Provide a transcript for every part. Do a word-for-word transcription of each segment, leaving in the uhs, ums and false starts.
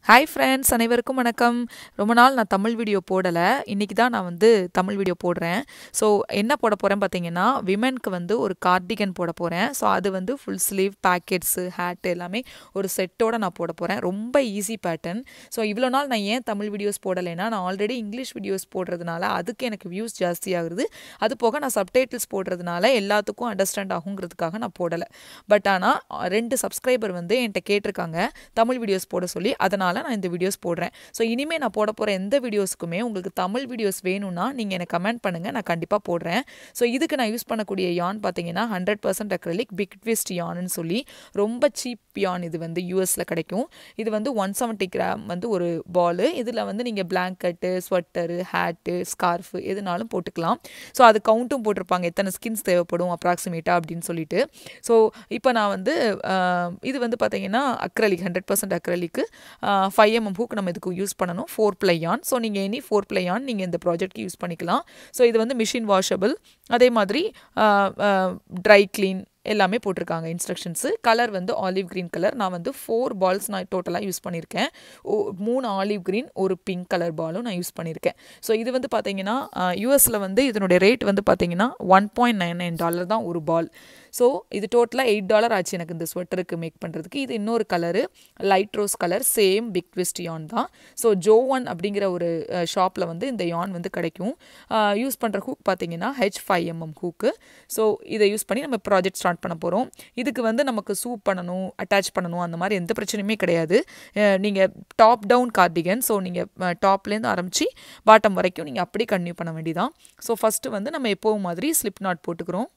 Hi friends, அனைவருக்கும் வணக்கம். ரொம்ப நாள் நான் தமிழ் வீடியோ போடல. இன்னைக்கு தான் நான் வந்து தமிழ் வீடியோ போடுறேன். ஸோ என்ன போட போறேன் பார்த்தீங்கன்னா, விமென்க்கு வந்து ஒரு கார்டிகன் போட போறேன். ஸோ அது வந்து ஃபுல் ஸ்லீவ் பாக்கெட்ஸ், ஹேட் எல்லாமே ஒரு செட்டோட நான் போட போறேன். ரொம்ப ஈஸி பேட்டர்ன். ஸோ இவ்வளோ நாள் நான் ஏன் தமிழ் வீடியோஸ் போடலைன்னா, நான் ஆல்ரெடி இங்கிலீஷ் வீடியோஸ் போடுறதுனால அதுக்கு எனக்கு வியூஸ் ஜாஸ்தி ஆகுது. அது போக நான் சப்டைட்டில்ஸ் போடுறதுனால எல்லாத்துக்கும் அண்டர்ஸ்டாண்ட் ஆகுங்கிறதுக்காக நான் போடலை. பட் ஆனால் ரெண்டு சப்ஸ்கிரைபர் வந்து என்கிட்ட கேட்டிருக்காங்க தமிழ் வீடியோஸ் போட சொல்லி, அதனால் நான் இந்த வீடியோஸ் போடுறேன். ஸோ இனிமேல் நான் போட போகிற எந்த வீடியோஸ்க்குமே உங்களுக்கு தமிழ் வீடியோஸ் வேணும்னா நீங்கள் எனக்கு கமெண்ட் பண்ணுங்கள், நான் கண்டிப்பாக போடுறேன். ஸோ இதுக்கு நான் யூஸ் பண்ணக்கூடிய யான் பார்த்தீங்கன்னா hundred percent acrylic Big Twist யான்னு சொல்லி ரொம்ப சீப் யான். இது வந்து யூஎஸில் கிடைக்கும். இது வந்து ஒன் செவன்ட்டி கிராம் வந்து ஒரு பாலு. இதில் வந்து நீங்கள் பிளாங்கெட்டு, ஸ்வெட்டரு, ஹேட்டு, ஸ்கார்ஃபு எதுனாலும் போட்டுக்கலாம். ஸோ அது கவுண்ட்டும் போட்டிருப்பாங்க எத்தனை ஸ்கின்ஸ் தேவைப்படும் அப்ராக்சிமேட்டாக அப்படின்னு சொல்லிட்டு. ஸோ இப்போ நான் வந்து இது வந்து பார்த்தீங்கன்னா அக்ரலிக் ஹண்ட்ரட் பர்சன்ட் அக்ரலிக்கு ஃபைவ் எம்எம் ஹூக் நம்ம இதுக்கு யூஸ் பண்ணணும். Four ply yarn. ஸோ நீங்கள் எனி ஃபோர் ப்ளை யான் நீங்கள் இந்த ப்ராஜெக்ட்க்கு யூஸ் பண்ணிக்கலாம். ஸோ இது வந்து மிஷின் வாஷபிள். அதே மாதிரி ட்ரை க்ளீன் எல்லாமே போட்டிருக்காங்க இன்ஸ்ட்ரக்ஷன்ஸு. கலர் வந்து ஆலிவ் க்ரீன் கலர். நான் வந்து ஃபோர் பால்ஸ் நான் டோட்டலாக யூஸ் பண்ணியிருக்கேன். ஓ மூணு ஆலிவ் க்ரீன், ஒரு பிங்க் கலர் பாலும் நான் யூஸ் பண்ணியிருக்கேன். ஸோ இது வந்து பார்த்தீங்கன்னா யூஎஸில் வந்து இதனுடைய ரேட் வந்து பார்த்தீங்கன்னா one point nine nine dollar தான் ஒரு பால். ஸோ இது டோட்டலாக எயிட் டாலர் ஆச்சு எனக்கு இந்த ஸ்வெட்டருக்கு மேக் பண்ணுறதுக்கு. இது இன்னொரு colour light rose colour, same Big Twist yarn தான். ஸோ ஜோ ஒன் அப்படிங்கிற ஒரு ஷாப்பில் வந்து இந்த யான் வந்து கிடைக்கும். யூஸ் பண்ணுற ஹூக் பார்த்தீங்கன்னா H five mm hook. So இதை யூஸ் பண்ணி நம்ம ப்ராஜெக்ட் ஸ்டார்ட் பண்ண போகிறோம். இதுக்கு வந்து நமக்கு சூப் பண்ணணும், அட்டாச் பண்ணணும், அந்த மாதிரி எந்த பிரச்சனையுமே கிடையாது. நீங்கள் டாப் டவுன் கார்டிகன். ஸோ நீங்கள் டாப்லேருந்து ஆரம்பித்து பாட்டம் வரைக்கும் நீங்கள் அப்படி கன்டினியூ பண்ண வேண்டியதான். ஸோ ஃபஸ்ட்டு வந்து நம்ம எப்போவும் மாதிரி ஸ்லிப் நாட் போட்டுக்கிறோம்.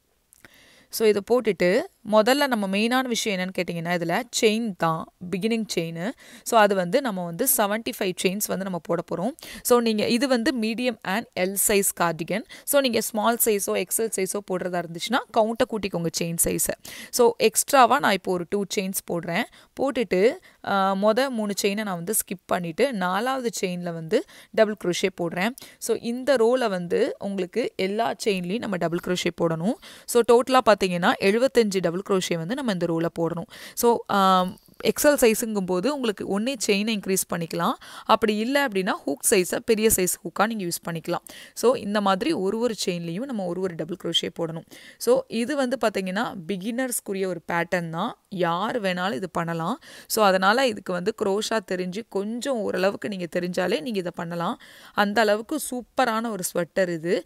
ஸோ இதை போட்டுட்டு முதல்ல நம்ம மெயினான விஷயம் என்னென்னு கேட்டிங்கன்னா, இதில் செயின் தான் பிகினிங் செயின். ஸோ அது வந்து நம்ம வந்து செவன்ட்டி ஃபைவ் செயின்ஸ் வந்து நம்ம போட போகிறோம். ஸோ நீங்கள் இது வந்து medium and L size cardigan. So நீங்கள் ஸ்மால் சைஸோ எக்ஸல் சைஸோ போடுறதா இருந்துச்சுன்னா கவுண்ட்டை கூட்டிக்கோங்க செயின் சைஸை. ஸோ எக்ஸ்ட்ராவாக நான் இப்போ ஒரு டூ செயின்ஸ் போடுறேன். போட்டுட்டு மொதல் மூணு செயினை நான் வந்து ஸ்கிப் பண்ணிவிட்டு நாலாவது செயினில் வந்து டபுள் க்ரோஷே போடுறேன். ஸோ இந்த ரோலை வந்து உங்களுக்கு எல்லா செயின்லேயும் நம்ம டபுள் க்ரோஷே போடணும். ஸோ டோட்டலாக பார்த்தீங்கன்னா எழுபத்தஞ்சு டபுள் க்ரோஷே வந்து நம்ம இந்த ரோலை போடணும். ஸோ எக்ஸல் சைஸுங்கும் போது உங்களுக்கு ஒன்றே செயினை இன்க்ரீஸ் பண்ணிக்கலாம். அப்படி இல்லை அப்படின்னா ஹூக் சைஸை பெரிய சைஸ் ஹூக்காக நீங்கள் யூஸ் பண்ணிக்கலாம். ஸோ இந்த மாதிரி ஒரு ஒரு செயின்லேயும் நம்ம ஒரு ஒரு டபுள் க்ரோஷே போடணும். ஸோ இது வந்து பார்த்திங்கன்னா பிகினர்ஸ்க்குரிய ஒரு பேட்டர்ன் தான். யார் வேணாலும் இது பண்ணலாம். ஸோ அதனால் இதுக்கு வந்து க்ரோஷா தெரிஞ்சு கொஞ்சம் ஓரளவுக்கு நீங்கள் தெரிஞ்சாலே நீங்கள் இதை பண்ணலாம். அந்த அளவுக்கு சூப்பரான ஒரு ஸ்வெட்டர் இது.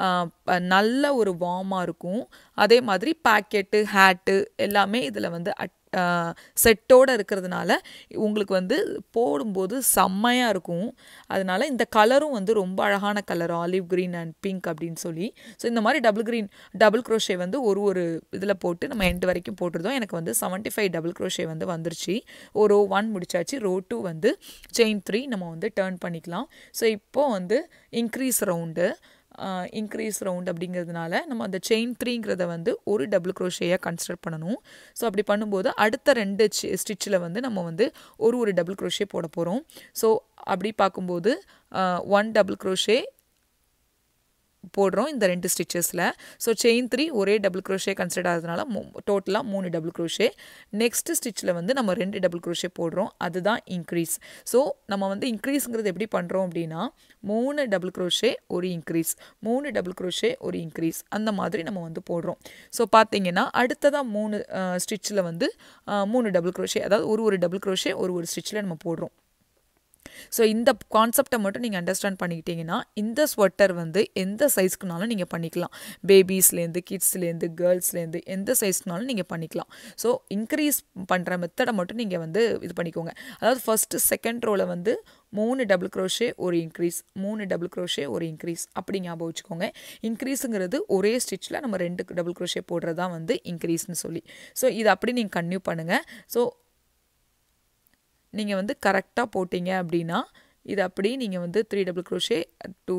நல்ல ஒரு வார்மாக இருக்கும். அதே மாதிரி பேக்கெட்டு, ஹேட்டு எல்லாமே இதில் வந்து அட் செட்டோடு இருக்கிறதுனால உங்களுக்கு வந்து போடும்போது செம்மையாக இருக்கும். அதனால் இந்த கலரும் வந்து ரொம்ப அழகான colour, olive green and pink அப்படின்னு சொல்லி. ஸோ இந்த மாதிரி டபுள் க்ரீன் டபுள் க்ரோஷே வந்து ஒரு ஒரு இதில் போட்டு நம்ம எண்டு வரைக்கும் போட்டுருந்தோம். எனக்கு வந்து செவன்ட்டி ஃபைவ் டபுள் க்ரோஷே வந்து வந்துருச்சு. ஒரு ரோ ஒன் முடிச்சாச்சு. ரோ டூ வந்து செயின் த்ரீ நம்ம வந்து டர்ன் பண்ணிக்கலாம். ஸோ இப்போது வந்து இன்க்ரீஸ் ரவுண்டு இன்க்ரீஸ் ரவுண்ட் அப்படிங்கிறதுனால நம்ம அந்த செயின் த்ரீங்கிறத வந்து ஒரு டபுள் க்ரோஷேயாக கன்சிடர் பண்ணணும். ஸோ அப்படி பண்ணும்போது அடுத்த ரெண்டு ஸ்டிச்சில் வந்து நம்ம வந்து ஒரு ஒரு டபுள் க்ரோஷே போட போகிறோம். ஸோ அப்படி பார்க்கும்போது ஒன் டபுள் க்ரோஷே போடுறோம் இந்த ரெண்டு ஸ்டிச்சஸில். ஸோ செயின் த்ரீ ஒரே டபுள் க்ரோஷே கன்சிடர் ஆகிறதுனால டோட்டலாக மூணு டபுள் க்ரோஷே. நெக்ஸ்ட் ஸ்டிச்சில் வந்து நம்ம ரெண்டு டபுள் க்ரோஷே போடுறோம். அதுதான் இன்க்ரீஸ். ஸோ நம்ம வந்து இன்க்ரீஸுங்கிறது எப்படி பண்ணுறோம் அப்படின்னா, மூணு டபுள் க்ரோஷே ஒரு இன்க்ரீஸ், மூணு டபுள் க்ரோஷே ஒரு இன்க்ரீஸ், அந்த மாதிரி நம்ம வந்து போடுறோம். ஸோ பார்த்தீங்கன்னா அடுத்ததாக மூணு ஸ்டிச்சில் வந்து மூணு டபுள் க்ரோஷே, அதாவது ஒரு ஒரு டபுள் க்ரோஷே ஒரு ஒரு ஸ்டிச்சில் நம்ம போடுறோம். ஸோ இந்த கான்செப்டை மட்டும் நீங்கள் அண்டர்ஸ்டாண்ட் பண்ணிக்கிட்டீங்கன்னா இந்த ஸ்வெட்டர் வந்து எந்த சைஸ்க்குனாலும் நீங்கள் பண்ணிக்கலாம். பேபிஸ்லேருந்து, கிட்ஸ்லேருந்து, கேர்ள்ஸ்லேருந்து எந்த சைஸ்க்குனாலும் நீங்கள் பண்ணிக்கலாம். ஸோ இன்க்ரீஸ் பண்ணுற மெத்தடை மட்டும் நீங்கள் வந்து இது பண்ணிக்கோங்க. அதாவது ஃபஸ்ட்டு செகண்ட் ரோவில் வந்து மூணு டபுள் க்ரோஷே ஒரு இன்க்ரீஸ், மூணு டபுள் க்ரோஷே ஒரு இன்க்ரீஸ் அப்படி ஞாபகம் வச்சுக்கோங்க. இன்க்ரீஸுங்கிறது ஒரே ஸ்டிச்சில் நம்ம ரெண்டு டபுள் க்ரோஷே போடுறது தான் வந்து இன்க்ரீஸ்னு சொல்லி. ஸோ இது அப்படி நீங்கள் கன்டினியூ பண்ணுங்கள். ஸோ நீங்கள் வந்து கரெக்டாக போட்டிங்க அப்படின்னா இது அப்படி நீங்கள் வந்து த்ரீ டபுள் க்ரோஷே டூ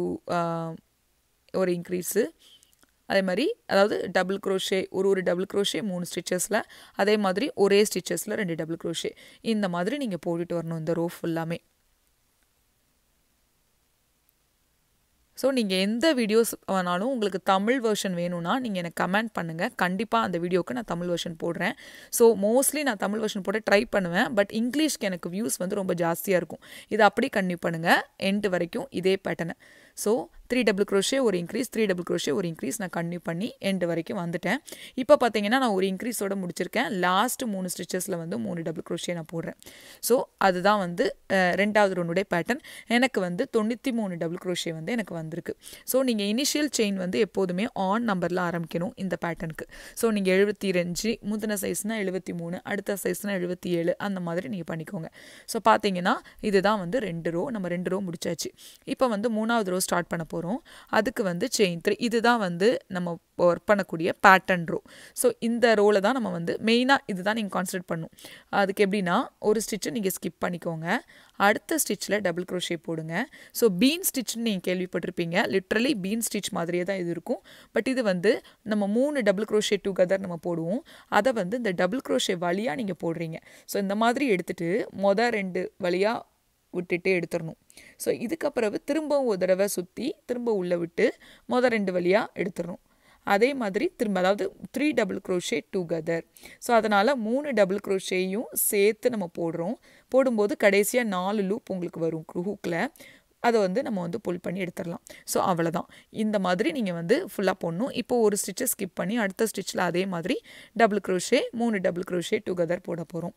ஒரு இன்க்ரீஸு, அதே மாதிரி அதாவது டபுள் க்ரோஷே ஒரு ஒரு டபுள் க்ரோஷே மூணு ஸ்டிச்சஸில், அதே மாதிரி ஒரே ஸ்டிச்சஸில் ரெண்டு டபுள் க்ரோஷே, இந்த மாதிரி நீங்கள் போட்டுட்டு வரணும் இந்த ரோ ஃபுல்லாமே. ஸோ நீங்கள் எந்த வீடியோஸ் வேணாலும் உங்களுக்கு தமிழ் வெர்ஷன் வேணும்னா நீங்கள் எனக்கு கமெண்ட் பண்ணுங்கள். கண்டிப்பாக அந்த வீடியோவுக்கு நான் தமிழ் வெர்ஷன் போடுறேன். ஸோ மோஸ்ட்லி நான் தமிழ் வெர்ஷன் போட ட்ரை பண்ணுவேன். பட் இங்கிலீஷ்க்கு எனக்கு வியூஸ் வந்து ரொம்ப ஜாஸ்தியாக இருக்கும். இதை அப்படி கன்டினியூ பண்ணுங்கள் எண்டு வரைக்கும் இதே பேட்டர்னை. ஸோ த்ரீ டபுள் க்ரோஷே ஒரு இன்க்ரீஸ், த்ரீ டபுள் க்ரோஷே ஒரு இன்க்ரீஸ் நான் கன்டினியூ பண்ணி எண்டு வரைக்கும் வந்துட்டேன். இப்போ பார்த்தீங்கன்னா நான் ஒரு இன்க்ரீஸோட முடிச்சிருக்கேன். லாஸ்ட் மூணு ஸ்டிச்சஸில் வந்து மூணு டபுள் க்ரோஷே நான் போடுறேன். ஸோ அதுதான் வந்து ரெண்டாவது ரவுண்டுடைய பேட்டர்ன். எனக்கு வந்து தொண்ணூற்றி மூணு டபுள் க்ரோஷே வந்து எனக்கு வந்திருக்கு. ஸோ நீங்கள் இனிஷியல் செயின் வந்து எப்போதுமே ஆன் நம்பரில் ஆரம்பிக்கணும் இந்த பேட்டர்னுக்கு. ஸோ நீங்கள் எழுபத்தி ரெண்டு முந்தின சைஸ்னால் எழுபத்தி மூணு அடுத்த சைஸ்னால் எழுபத்தி ஏழு அந்த மாதிரி நீங்கள் பண்ணிக்கோங்க. ஸோ பார்த்தீங்கன்னா இதுதான் வந்து ரெண்டு ரோ, நம்ம ரெண்டு ரோ முடிச்சாச்சு. இப்போ வந்து மூணாவது ரோ ஸ்டார்ட் பண்ண போகிறோம். அதுக்கு வந்து செயின் த்ரீ, இதுதான் வந்து நம்ம ஒர்க் பண்ணக்கூடிய பேட்டர்ன் ரோ. ஸோ இந்த ரோவில் தான் நம்ம வந்து மெயினாக இதுதான் நீங்கள் கான்சன்ட்ரேட் பண்ணணும். அதுக்கு எப்படின்னா ஒரு ஸ்டிச்சை நீங்கள் ஸ்கிப் பண்ணிக்கோங்க, அடுத்த ஸ்டிச்சில் டபுள் க்ரோஷே போடுங்க. ஸோ பீன் ஸ்டிச்னு நீங்கள் கேள்விப்பட்டிருப்பீங்க. லிட்ரலி பீன் ஸ்டிச் மாதிரியே தான் இது இருக்கும். பட் இது வந்து நம்ம மூணு டபுள் க்ரோஷே டுகெதர் நம்ம போடுவோம். அதை வந்து இந்த டபுள் க்ரோஷே வழியாக நீங்கள் போடுறீங்க. ஸோ இந்த மாதிரி எடுத்துகிட்டு மொதல் ரெண்டு வழியாக விட்டுட்டு எடுத்துடணும். ஸோ இதுக்கப்புறம் திரும்பவும் ஒரு தடவை சுற்றி திரும்ப உள்ளே விட்டு மொதல் ரெண்டு வழியாக எடுத்துடணும். அதே மாதிரி திரும்ப அதாவது three double crochet together. So அதனால் மூணு டபுள் க்ரோஷேயும் சேர்த்து நம்ம போடுறோம். போடும்போது கடைசியாக நாலு லூப் உங்களுக்கு வரும் ஹூக்கில். அதை வந்து நம்ம வந்து புல் பண்ணி எடுத்துடலாம். ஸோ அவ்வளோதான். இந்த மாதிரி நீங்கள் வந்து ஃபுல்லாக போடணும். இப்போது ஒரு ஸ்டிச்சை ஸ்கிப் பண்ணி அடுத்த ஸ்டிச்சில் அதே மாதிரி டபுள் க்ரோஷே மூணு டபுள் க்ரோஷே டுகெதர் போட போகிறோம்.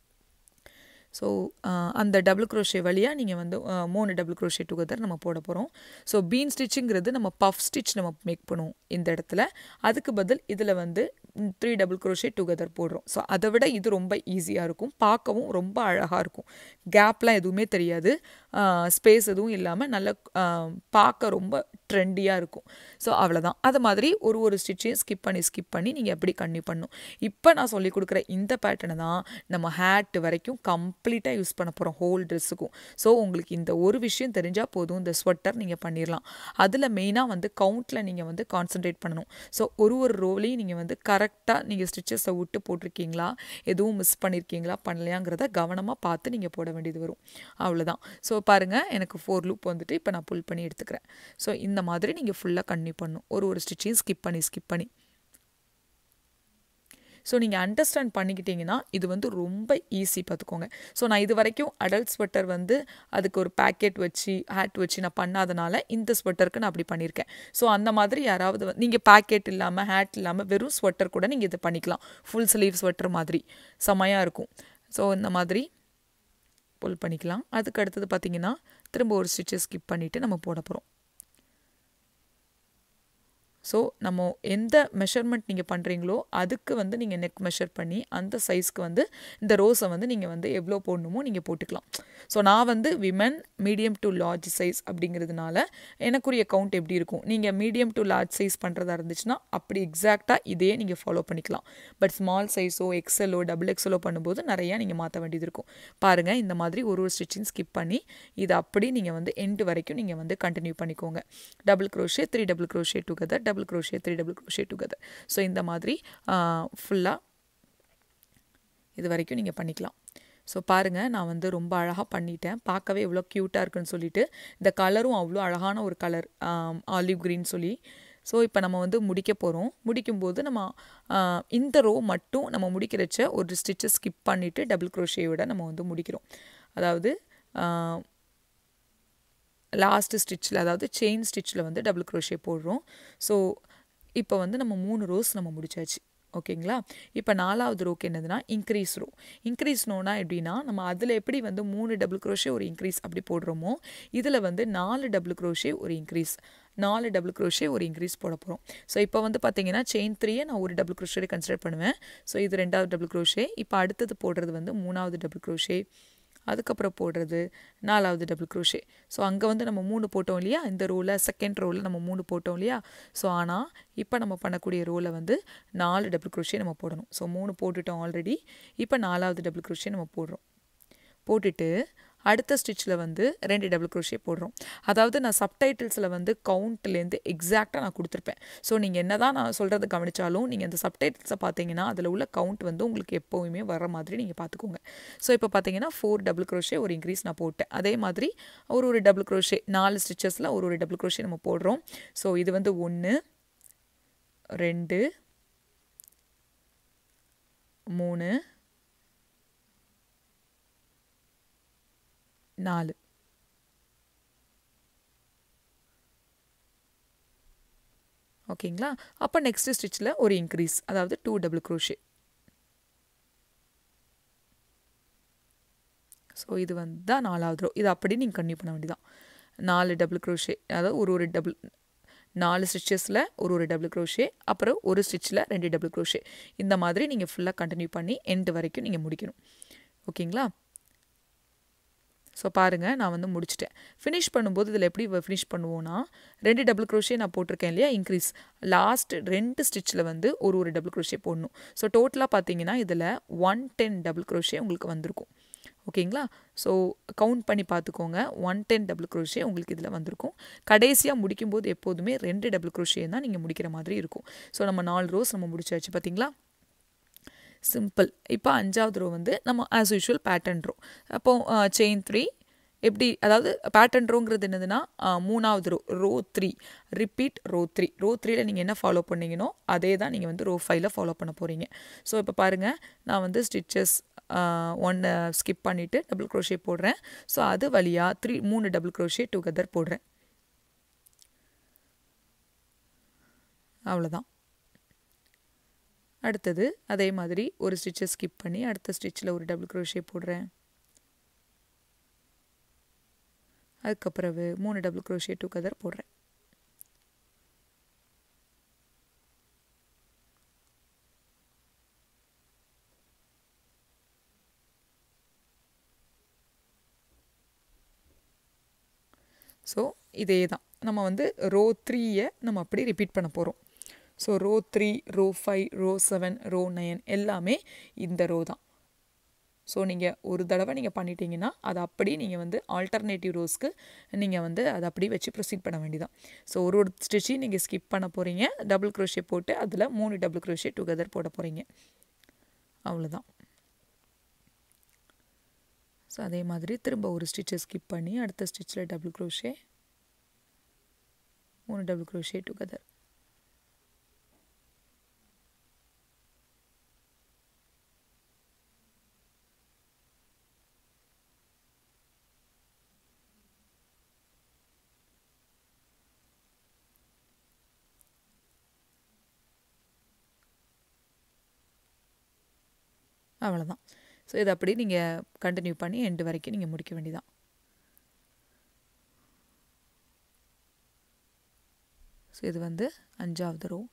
ஸோ அந்த டபுள் க்ரோஷே வழியாக நீங்கள் வந்து மூணு டபுள் க்ரோஷே டுகெதர் நம்ம போட போகிறோம். ஸோ பீன் ஸ்டிச்சுங்கிறது நம்ம பஃப் ஸ்டிச் நம்ம மேக் பண்ணுவோம் இந்த இடத்துல. அதுக்கு பதில் இதில் வந்து த்ரீ டபுள் க்ரோஷே டுகெதர் போடுறோம். ஸோ அதை விட இது ரொம்ப ஈஸியாக இருக்கும், பார்க்கவும் ரொம்ப அழகாக இருக்கும். கேப்லாம் எதுவுமே தெரியாது, ஸ்பேஸ் எதுவும் இல்லாமல் நல்ல பார்க்க ரொம்ப ட்ரெண்டியாக இருக்கும். ஸோ அவ்வளோதான். அது மாதிரி ஒரு ஒரு ஸ்டிச்சையும் ஸ்கிப் பண்ணி ஸ்கிப் பண்ணி நீங்கள் எப்படி கன்டினியூ பண்ணணும். இப்போ நான் சொல்லிக் கொடுக்குற இந்த பேட்டர்னை தான் நம்ம ஹேட் வரைக்கும் கம்ப்ளீட்டாக யூஸ் பண்ண போகிறோம் ஹோல் ட்ரெஸ்ஸுக்கும். ஸோ உங்களுக்கு இந்த ஒரு விஷயம் தெரிஞ்சால் போதும், இந்த ஸ்வெட்டர் நீங்கள் பண்ணிடலாம். அதில் மெயினாக வந்து கவுண்டில் நீங்கள் வந்து கான்சன்ட்ரேட் பண்ணணும். ஸோ ஒரு ஒரு ரோலையும் நீங்கள் வந்து கரெக்டாக நீங்கள் ஸ்டிச்சஸை விட்டு போட்டிருக்கீங்களா, எதுவும் மிஸ் பண்ணியிருக்கீங்களா பண்ணலையாங்கிறத கவனமாக பார்த்து நீங்கள் போட வேண்டியது வரும். அவ்வளோதான். ஸோ பாருங்கள், எனக்கு ஃபோர் லூப் வந்துட்டு இப்போ நான் புல் பண்ணி எடுத்துக்கிறேன். ஸோ இந்த மாதிரி நீங்கள் ஃபுல்லாக கன்டினியூ பண்ணணும், ஒரு ஒரு ஸ்டிச்சையும் ஸ்கிப் பண்ணி ஸ்கிப் பண்ணி. ஸோ நீங்கள் அண்டர்ஸ்டாண்ட் பண்ணிக்கிட்டீங்கன்னா இது வந்து ரொம்ப ஈஸி, பார்த்துக்கோங்க. ஸோ நான் இது வரைக்கும் அடல்ட் ஸ்வெட்டர் வந்து அதுக்கு ஒரு பேக்கெட் வச்சு ஹேட் வச்சு நான் பண்ணாதனால இந்த ஸ்வெட்டருக்கு நான் அப்படி பண்ணியிருக்கேன். ஸோ அந்த மாதிரி யாராவது வந்து நீங்கள் பேக்கெட் இல்லாமல் ஹேட் இல்லாமல் வெறும் ஸ்வெட்டர் கூட நீங்கள் இதை பண்ணிக்கலாம். ஃபுல் ஸ்லீவ் ஸ்வெட்டர் மாதிரி செமையாக இருக்கும். ஸோ இந்த மாதிரி புல் பண்ணிக்கலாம். அதுக்கு அடுத்தது பார்த்திங்கன்னா திரும்ப ஒரு ஸ்டிச்சை ஸ்கிப் பண்ணிவிட்டு நம்ம போட போகிறோம். ஸோ நம்ம எந்த மெஷர்மெண்ட் நீங்கள் பண்ணுறீங்களோ அதுக்கு வந்து நீங்கள் நெக் மெஷர் பண்ணி அந்த சைஸ்க்கு வந்து இந்த ரோஸை வந்து நீங்கள் வந்து எவ்வளோ போடணுமோ நீங்கள் போட்டுக்கலாம். ஸோ நான் வந்து women medium to large size அப்படிங்கிறதுனால எனக்குரிய கவுண்ட் எப்படி இருக்கும், நீங்கள் மீடியம் டு லார்ஜ் சைஸ் பண்ணுறதா இருந்துச்சுன்னா அப்படி எக்ஸாக்டாக இதே நீங்கள் ஃபாலோ பண்ணிக்கலாம். பட் ஸ்மால் சைஸோ எக்ஸலோ டபுள் எக்ஸலோ பண்ணும்போது நிறையா நீங்கள் மாற்ற வேண்டியது இருக்கும். பாருங்கள், இந்த மாதிரி ஒரு ஒரு ஸ்டிச்சிங் ஸ்கிப் பண்ணி இதை அப்படி நீங்கள் வந்து எண்டு வரைக்கும் நீங்கள் வந்து கண்டினியூ பண்ணிக்கோங்க. Double crochet three double crochet together, double crochet three double crochet together. So இந்த மாதிரி ஃபுல்லாக இது வரைக்கும் நீங்கள் பண்ணிக்கலாம். ஸோ பாருங்கள், நான் வந்து ரொம்ப அழகாக பண்ணிட்டேன், பார்க்கவே எவ்வளோ க்யூட்டாக இருக்குன்னு சொல்லிட்டு. இந்த கலரும் அவ்வளோ அழகான ஒரு கலர், ஆலிவ் க்ரீன் சொல்லி. ஸோ இப்போ நம்ம வந்து முடிக்க போகிறோம். முடிக்கும்போது நம்ம இந்த ரோ மட்டும் நம்ம முடிக்கிறச்ச ஒரு ஸ்டிச்சை ஸ்கிப் பண்ணிவிட்டு டபுள் க்ரோஷேயோட நம்ம வந்து முடிக்கிறோம். அதாவது லாஸ்ட்டு ஸ்டிச்சில், அதாவது செயின் ஸ்டிச்சில் வந்து டபுள் க்ரோஷே போடுறோம். ஸோ இப்போ வந்து நம்ம மூணு ரோஸ் நம்ம முடிச்சாச்சு. ஓகேங்களா? இப்போ நாலாவது ரோக்கு என்னதுன்னா இன்க்ரீஸ் ரோ. இன்க்ரீஸ் ரோனா எப்படின்னா நம்ம அதில் எப்படி வந்து மூணு டபுள் க்ரோஷே ஒரு இன்க்ரீஸ் அப்படி போடுறோமோ இதில் வந்து நாலு டபுள் க்ரோஷே ஒரு இன்க்ரீஸ், நாலு டபுள் க்ரோஷே ஒரு இன்க்ரீஸ் போட போகிறோம். ஸோ இப்போ வந்து பார்த்தீங்கன்னா செயின் த்ரீயை நான் ஒரு டபுள் க்ரோஷே கன்சிடர் பண்ணுவேன். ஸோ இது ரெண்டாவது டபுள் க்ரோஷே. இப்போ அடுத்தது போடுறது வந்து மூணாவது டபுள் க்ரோஷே, அதுக்கப்புறம் போடுறது நாலாவது டபுள் க்ரோஷே. ஸோ அங்கே வந்து நம்ம மூணு போட்டோம் இல்லையா, இந்த ரோவில் செகண்ட் ரோவில் நம்ம மூணு போட்டோம் இல்லையா. ஸோ ஆனால் இப்போ நம்ம பண்ணக்கூடிய ரோவில் வந்து நாலு டபுள் க்ரோஷே நம்ம போடணும். ஸோ மூணு போட்டுட்டோம் ஆல்ரெடி. இப்போ நாலாவது டபுள் க்ரோஷே நம்ம போடுறோம். போட்டுட்டு அடுத்த ஸ்டிச்சில் வந்து ரெண்டு டபுள் க்ரோஷே போடுறோம். அதாவது நான் சப்டைட்டில்ஸில் வந்து கவுண்ட்லேருந்து எக்ஸாக்டாக நான் கொடுத்துருப்பேன். ஸோ நீங்கள் என்ன தான் நான் சொல்கிறது கவனித்தாலும் நீங்கள் அந்த சப்டைட்டில்ஸை பார்த்தீங்கன்னா அதில் உள்ள கவுண்ட் வந்து உங்களுக்கு எப்போவுமே வர மாதிரி நீங்கள் பார்த்துக்கோங்க. ஸோ இப்போ பார்த்தீங்கன்னா ஃபோர் டபுள் க்ரோஷே ஒரு இன்க்ரீஸ் நான் போட்டேன். அதே மாதிரி ஒரு ஒரு டபுள் க்ரோஷே நாலு ஸ்டிச்சஸில் ஒரு ஒரு டபுள் க்ரோஷே நம்ம போடுறோம். ஸோ இது வந்து ஒன்று ரெண்டு மூணு நாலு. ஓகேங்களா? அப்போ நெக்ஸ்ட் ஸ்டிச்சில் ஒரு இன்க்ரீஸ், அதாவது டூ டபுள் க்ரோஷே. ஸோ இது வந்து தான் நாலாவது ரோ. இது அப்படி நீங்கள் கன்டினியூ பண்ண வேண்டியதான். நாலு டபுள் க்ரோஷே, அதாவது ஒரு ஒரு டபுள் நாலு ஸ்டிச்சஸில் ஒரு ஒரு டபுள் க்ரோஷே, அப்புறம் ஒரு ஸ்டிச்சில் ரெண்டு டபுள் க்ரோஷே. இந்த மாதிரி நீங்கள் ஃபுல்லாக கண்டினியூ பண்ணி எண்டு வரைக்கும் நீங்கள் முடிக்கணும். ஓகேங்களா? ஸோ பாருங்கள், நான் வந்து முடிச்சிட்டேன். ஃபினிஷ் பண்ணும்போது இதில் எப்படி ஃபினிஷ் பண்ணுவோன்னா, ரெண்டு டபுள் க்ரோஷே நான் போட்டிருக்கேன் இல்லையா இன்க்ரீஸ், லாஸ்ட் ரெண்டு ஸ்டிச்சில் வந்து ஒரு ஒரு டபுள் க்ரோஷே போடணும். ஸோ டோட்டலாக பார்த்தீங்கன்னா இதில் ஒன் டென் டபுள் க்ரோஷே உங்களுக்கு வந்திருக்கும். ஓகேங்களா? ஸோ கவுண்ட் பண்ணி பார்த்துக்கோங்க. ஒன் டென் டபுள் க்ரோஷே உங்களுக்கு இதில் வந்திருக்கும். கடைசியாக முடிக்கும்போது எப்போதுமே ரெண்டு டபுள் க்ரோஷே தான் நீங்கள் முடிக்கிற மாதிரி இருக்கும். ஸோ நம்ம நாலு ரோஸ் நம்ம முடிச்சாச்சு பார்த்தீங்களா? சிம்பிள். இப்போ அஞ்சாவது ரோ வந்து நம்ம ஆஸ் யூஷுவல் பேட்டர்ன் ரோ. அப்போது செயின் த்ரீ எப்படி, அதாவது பேட்டர்ன் ரோங்கிறது என்னதுன்னா மூணாவது row row three repeat row three row த்ரீயில் நீங்கள் என்ன ஃபாலோ பண்ணிங்கனோ அதே தான் நீங்கள் வந்து ரோ ஃபைவ்ல ஃபாலோ பண்ண போகிறீங்க. ஸோ இப்போ பாருங்கள், நான் வந்து ஸ்டிச்சஸ் ஒன்று ஸ்கிப் பண்ணிவிட்டு டபுள் க்ரோஷே போடுறேன். ஸோ அது வழியாக த்ரீ மூணு டபுள் க்ரோஷே டுகெதர் போடுறேன். அவ்வளோதான். அடுத்தது அதே மாதிரி ஒரு ஸ்டிச்சை ஸ்கிப் பண்ணி அடுத்த ஸ்டிச்சில் ஒரு டபுள் க்ரோஷே போடுறேன். அதுக்கப்புறம் மூணு டபுள் க்ரோஷே டுகெதர் போடுறேன். ஸோ இதே தான் நம்ம வந்து ரோ த்ரீயை நம்ம அப்படி ரிப்பீட் பண்ண போகிறோம். So row three row five row seven row nine எல்லாமே இந்த ரோ தான். ஸோ நீங்கள் ஒரு தடவை நீங்கள் பண்ணிட்டீங்கன்னா அது அப்படி நீங்கள் வந்து ஆல்டர்னேட்டிவ் ரோஸ்க்கு நீங்கள் வந்து அதை அப்படி வச்சு ப்ரொசீட் பண்ண வேண்டியதான். ஸோ ஒரு ஒரு ஸ்டிச்சையும் நீங்கள் ஸ்கிப் பண்ண போகிறீங்க, டபுள் க்ரோஷே போட்டு அதில் மூணு டபுள் க்ரோஷே டுகெதர் போட போகிறீங்க. அவ்வளோதான். ஸோ அதே மாதிரி திரும்ப ஒரு ஸ்டிச்சை ஸ்கிப் பண்ணி அடுத்த ஸ்டிச்சில் டபுள் க்ரோஷே, மூணு டபுள் க்ரோஷே டுகெதர். அவ்வளோதான். ஸோ இதை அப்படி நீங்கள் கண்டினியூ பண்ணி எண்டு வரைக்கும் நீங்கள் முடிக்க வேண்டியதான். ஸோ இது வந்து அஞ்சாவது ரோ.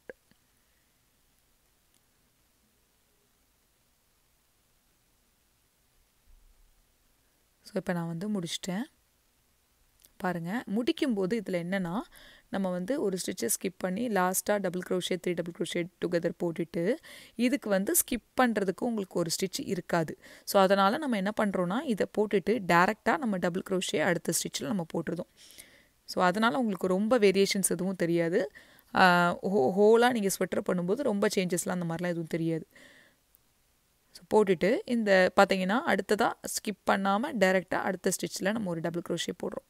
ஸோ இப்போ நான் வந்து முடிச்சிட்டேன். பாருங்கள், முடிக்கும்போது இதில் என்னென்னா நம்ம வந்து ஒரு ஸ்டிச்சை ஸ்கிப் பண்ணி லாஸ்ட்டாக double crochet three double crochet together போட்டுட்டு இதுக்கு வந்து ஸ்கிப் பண்ணுறதுக்கு உங்களுக்கு ஒரு ஸ்டிச் இருக்காது. ஸோ அதனால் நம்ம என்ன பண்ணுறோன்னா இதை போட்டுட்டு டேரெக்டாக நம்ம டபுள் க்ரோஷே அடுத்த ஸ்டிச்சில் நம்ம போட்டுருதோம். ஸோ அதனால் உங்களுக்கு ரொம்ப வேரியேஷன்ஸ் எதுவும் தெரியாது. ஹோ ஹோலாக நீங்கள் ஸ்வெட்டர் பண்ணும்போது ரொம்ப சேஞ்சஸ்லாம் அந்த மாதிரிலாம் எதுவும் தெரியாது. ஸோ போட்டுட்டு இந்த பார்த்தீங்கன்னா அடுத்ததாக ஸ்கிப் பண்ணாமல் டேரெக்டாக அடுத்த ஸ்டிச்சில் நம்ம ஒரு டபுள் க்ரோஷே போடுறோம்.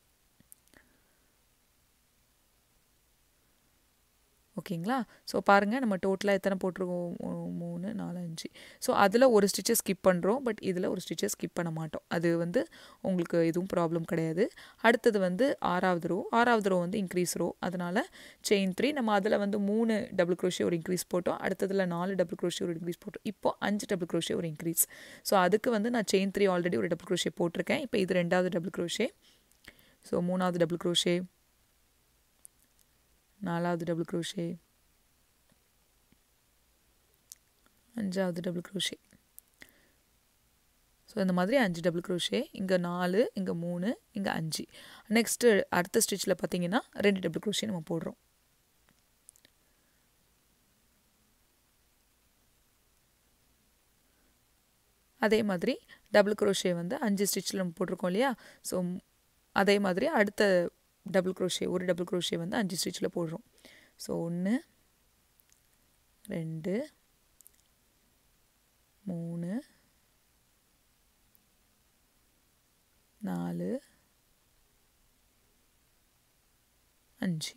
ஓகேங்களா? ஸோ பாருங்கள், நம்ம டோட்டலாக எத்தனை போட்டிருக்கோம், மூணு நாலு அஞ்சு. ஸோ அதில் ஒரு ஸ்டிச்சை ஸ்கிப் பண்ணுறோம், பட் இதில் ஒரு ஸ்டிச்சை ஸ்கிப் பண்ண மாட்டோம். அது வந்து உங்களுக்கு எதுவும் ப்ராப்ளம் கிடையாது. அடுத்தது வந்து ஆறாவது ரோ. ஆறாவது ரோ வந்து இன்க்ரீஸ் ரோ, அதனால் செயின் த்ரீ நம்ம அதில் வந்து மூணு டபுள் க்ரோஷே ஒரு இன்க்ரீஸ் போட்டோம். அடுத்ததில் நாலு டபுள் க்ரோஷே ஒரு இன்க்ரீஸ் போட்டோம். இப்போ அஞ்சு டபுள் க்ரோஷே ஒரு இன்க்ரீஸ். ஸோ அதுக்கு வந்து நான் செயின் த்ரீ ஆல்ரெடி ஒரு டபுள் க்ரோஷே போட்டிருக்கேன். இப்போ இது ரெண்டாவது டபுள் க்ரோஷே. ஸோ மூணாவது டபுள் க்ரோஷே, நாலாவது டபுள் க்ரோஷே, அஞ்சாவது டபுள் க்ரோஷே. ஸோ இந்த மாதிரி அஞ்சு டபுள் க்ரோஷே, இங்கே நாலு, இங்கே மூணு, இங்கே அஞ்சு. நெக்ஸ்ட்டு அடுத்த ஸ்டிச்சில் பார்த்தீங்கன்னா ரெண்டு டபுள் க்ரோஷே நம்ம போடுறோம். அதே மாதிரி டபுள் crochet வந்து அஞ்சு ஸ்டிச்சில் நம்ம போட்டிருக்கோம் இல்லையா. ஸோ அதே மாதிரி அடுத்த டபுள் crochet ஒரு டபுள் crochet வந்து அஞ்சு ஸ்டிச்சில் போடுறோம். ஸோ ஒன்று ரெண்டு மூணு நாலு அஞ்சு.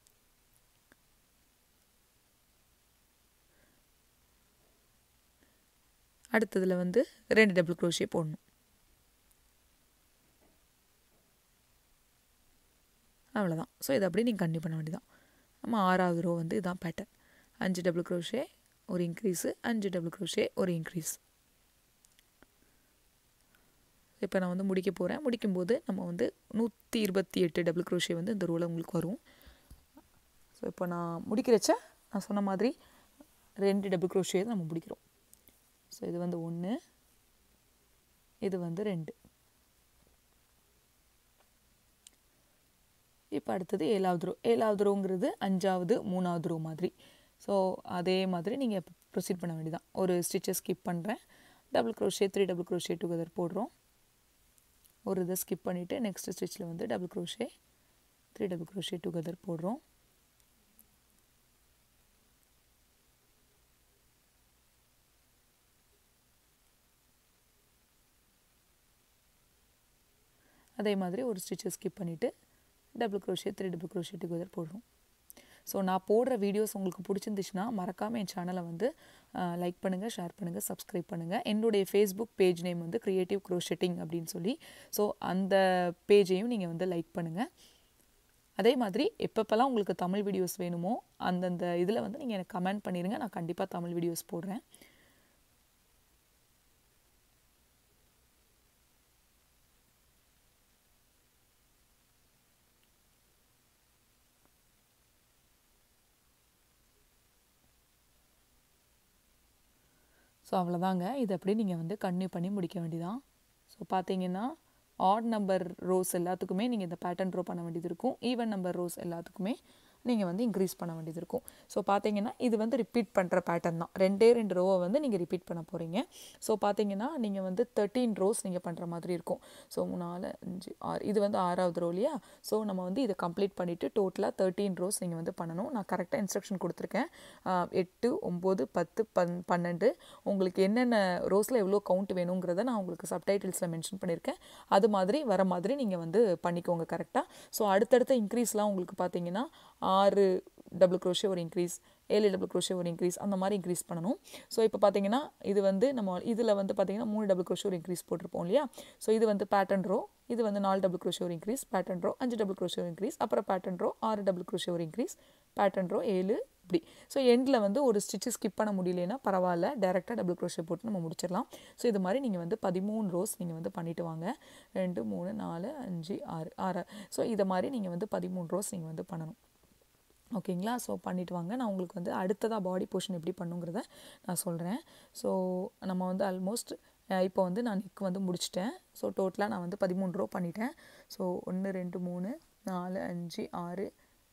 அடுத்ததில் வந்து ரெண்டு டபுள் crochet போடணும். அவ்வளோதான். ஸோ இதை அப்படியே நீங்கள் கண்டினியூ பண்ண வேண்டியதான். நம்ம ஆறாவது ரோ வந்து இதுதான் பேட்டர்ன். அஞ்சு டபுள் crochet ஒரு இன்க்ரீஸு, அஞ்சு டபுள் crochet ஒரு இன்க்ரீஸ். இப்போ நான் வந்து முடிக்க போகிறேன். முடிக்கும்போது நம்ம வந்து நூற்றி இருபத்தி எட்டு டபுள் crochet வந்து இந்த ரோவில் உங்களுக்கு வரும். ஸோ இப்போ நான் முடிக்கிறச்ச நான் சொன்ன மாதிரி ரெண்டு டபுள் crochet நம்ம முடிக்கிறோம். ஸோ இது வந்து ஒன்று, இது வந்து ரெண்டு. இப்போ அடுத்தது ஏழாவது ரோ. ஏழாவது ரோங்கிறது அஞ்சாவது மூணாவது ரோ மாதிரி. ஸோ அதே மாதிரி நீங்கள் ப்ரொசீட் பண்ண வேண்டியதான். ஒரு ஸ்டிச்சை ஸ்கிப் பண்ணுறேன். Double crochet three double crochet together போடுறோம். ஒரு இதை ஸ்கிப் பண்ணிவிட்டு நெக்ஸ்ட் ஸ்டிச்சில் வந்து double crochet three double crochet together போடுறோம். அதே மாதிரி ஒரு ஸ்டிச்சை ஸ்கிப் பண்ணிவிட்டு double crochet three double crochet together போடுறோம். ஸோ நான் போடுற வீடியோஸ் உங்களுக்கு பிடிச்சிருந்துச்சுன்னா மறக்காமல் என் சேனலை வந்து லைக் பண்ணுங்கள், ஷேர் பண்ணுங்கள், சப்ஸ்கிரைப் பண்ணுங்கள். என்னுடைய ஃபேஸ்புக் பேஜ் நேம் வந்து க்ரியேட்டிவ் க்ரோஷெட்டிங் அப்படின்னு சொல்லி. ஸோ அந்த பேஜையும் நீங்கள் வந்து லைக் பண்ணுங்கள். அதே மாதிரி எப்பப்பெல்லாம் உங்களுக்கு தமிழ் வீடியோஸ் வேணுமோ அந்தந்த இதில் வந்து நீங்கள் எனக்கு கமெண்ட் பண்ணிடுங்க. நான் கண்டிப்பாக தமிழ் வீடியோஸ் போடுறேன். ஸோ அவ்வளோதாங்க. இது அப்படியே நீங்கள் வந்து கன்டினியூ பண்ணி முடிக்க வேண்டியதான். ஸோ பார்த்தீங்கன்னா ஆட் நம்பர் ரோஸ் எல்லாத்துக்குமே நீங்கள் இந்த பேட்டர்ன் ட்ரா பண்ண வேண்டியது இருக்கும். ஈவன் நம்பர் ரோஸ் எல்லாத்துக்குமே நீங்கள் வந்து இன்க்ரீஸ் பண்ண வேண்டியது இருக்கும். ஸோ பார்த்தீங்கன்னா இது வந்து ரிப்பீட் பண்ணுற பேட்டர்ன் தான். ரெண்டே ரெண்டு ரோவை வந்து நீங்கள் ரிப்பீட் பண்ண போகிறீங்க. ஸோ பார்த்தீங்கன்னா நீங்கள் வந்து தேர்ட்டீன் ரோஸ் நீங்கள் பண்ணுற மாதிரி இருக்கும். ஸோ நாலு அஞ்சு ஆறு இது வந்து ஆறாவது ரோ இல்லையா. ஸோ நம்ம வந்து இதை கம்ப்ளீட் பண்ணிவிட்டு டோட்டலாக தேர்ட்டீன் ரோஸ் நீங்கள் வந்து பண்ணணும். நான் கரெக்டாக இன்ஸ்ட்ரக்ஷன் கொடுத்துருக்கேன். எட்டு ஒம்பது பத்து பன் பன்னெண்டு உங்களுக்கு என்னென்ன ரோஸில் எவ்வளோ கவுண்ட் வேணுங்கிறத நான் உங்களுக்கு சப்டைட்டில்ஸில் மென்ஷன் பண்ணியிருக்கேன். அது மாதிரி வர மாதிரி நீங்கள் வந்து பண்ணிக்கோங்க கரெக்டாக. ஸோ அடுத்தடுத்த இன்க்ரீஸ்லாம் உங்களுக்கு பார்த்தீங்கன்னா ஆறு டபுள் crochet ஒரு இன்க்ரீஸ், ஏழு டபுள் crochet ஒரு இன்க்ரீஸ், அந்த மாதிரி இன்க்ரீஸ் பண்ணணும். ஸோ இப்போ பார்த்தீங்கன்னா இது வந்து நம்ம இதில் வந்து பார்த்தீங்கன்னா மூணு டபுள் crochet ஒரு இன்க்ரீஸ் போட்டிருப்போம் இல்லையா. ஸோ இது வந்து பேட்டர்ன் ரோ, இது வந்து நாலு டபுள் crochet ஒரு இன்க்ரீஸ், பேட்டர்ன் ரோ அஞ்சு டபுள் crochet ஒரு இன்க்ரீஸ், அப்புறம் பேட்டர்ன் ரோ ஆறு டபுள் crochet ஒரு இன்க்ரீஸ், பேட்டர்ன் ரோ ஏழு, இப்படி. ஸோ எண்டில் வந்து ஒரு ஸ்டிச்சு ஸ்கிப் பண்ண முடியலன்னா பரவாயில்ல, டேரெக்டாக டபுள் crochet போட்டு நம்ம முடிச்சிடலாம். ஸோ இது மாதிரி நீங்கள் வந்து பதிமூணு ரோஸ் நீங்கள் வந்து பண்ணிவிட்டு வாங்க. ரெண்டு மூணு நாலு அஞ்சு ஆறு ஆறு ஸோ இதை மாதிரி நீங்கள் வந்து பதிமூணு ரோஸ் நீங்கள் வந்து பண்ணணும். ஓகேங்களா. ஸோ பண்ணிவிட்டு வாங்க. நான் உங்களுக்கு வந்து அடுத்ததாக பாடி போர்ஷன் எப்படி பண்ணுங்கிறத நான் சொல்கிறேன். ஸோ நம்ம வந்து ஆல்மோஸ்ட் இப்போ வந்து நான் நெக் வந்து முடிச்சிட்டேன். ஸோ டோட்டலாக நான் வந்து பதிமூணு ரோ பண்ணிட்டேன். ஸோ ஒன்று ரெண்டு மூணு நாலு அஞ்சு ஆறு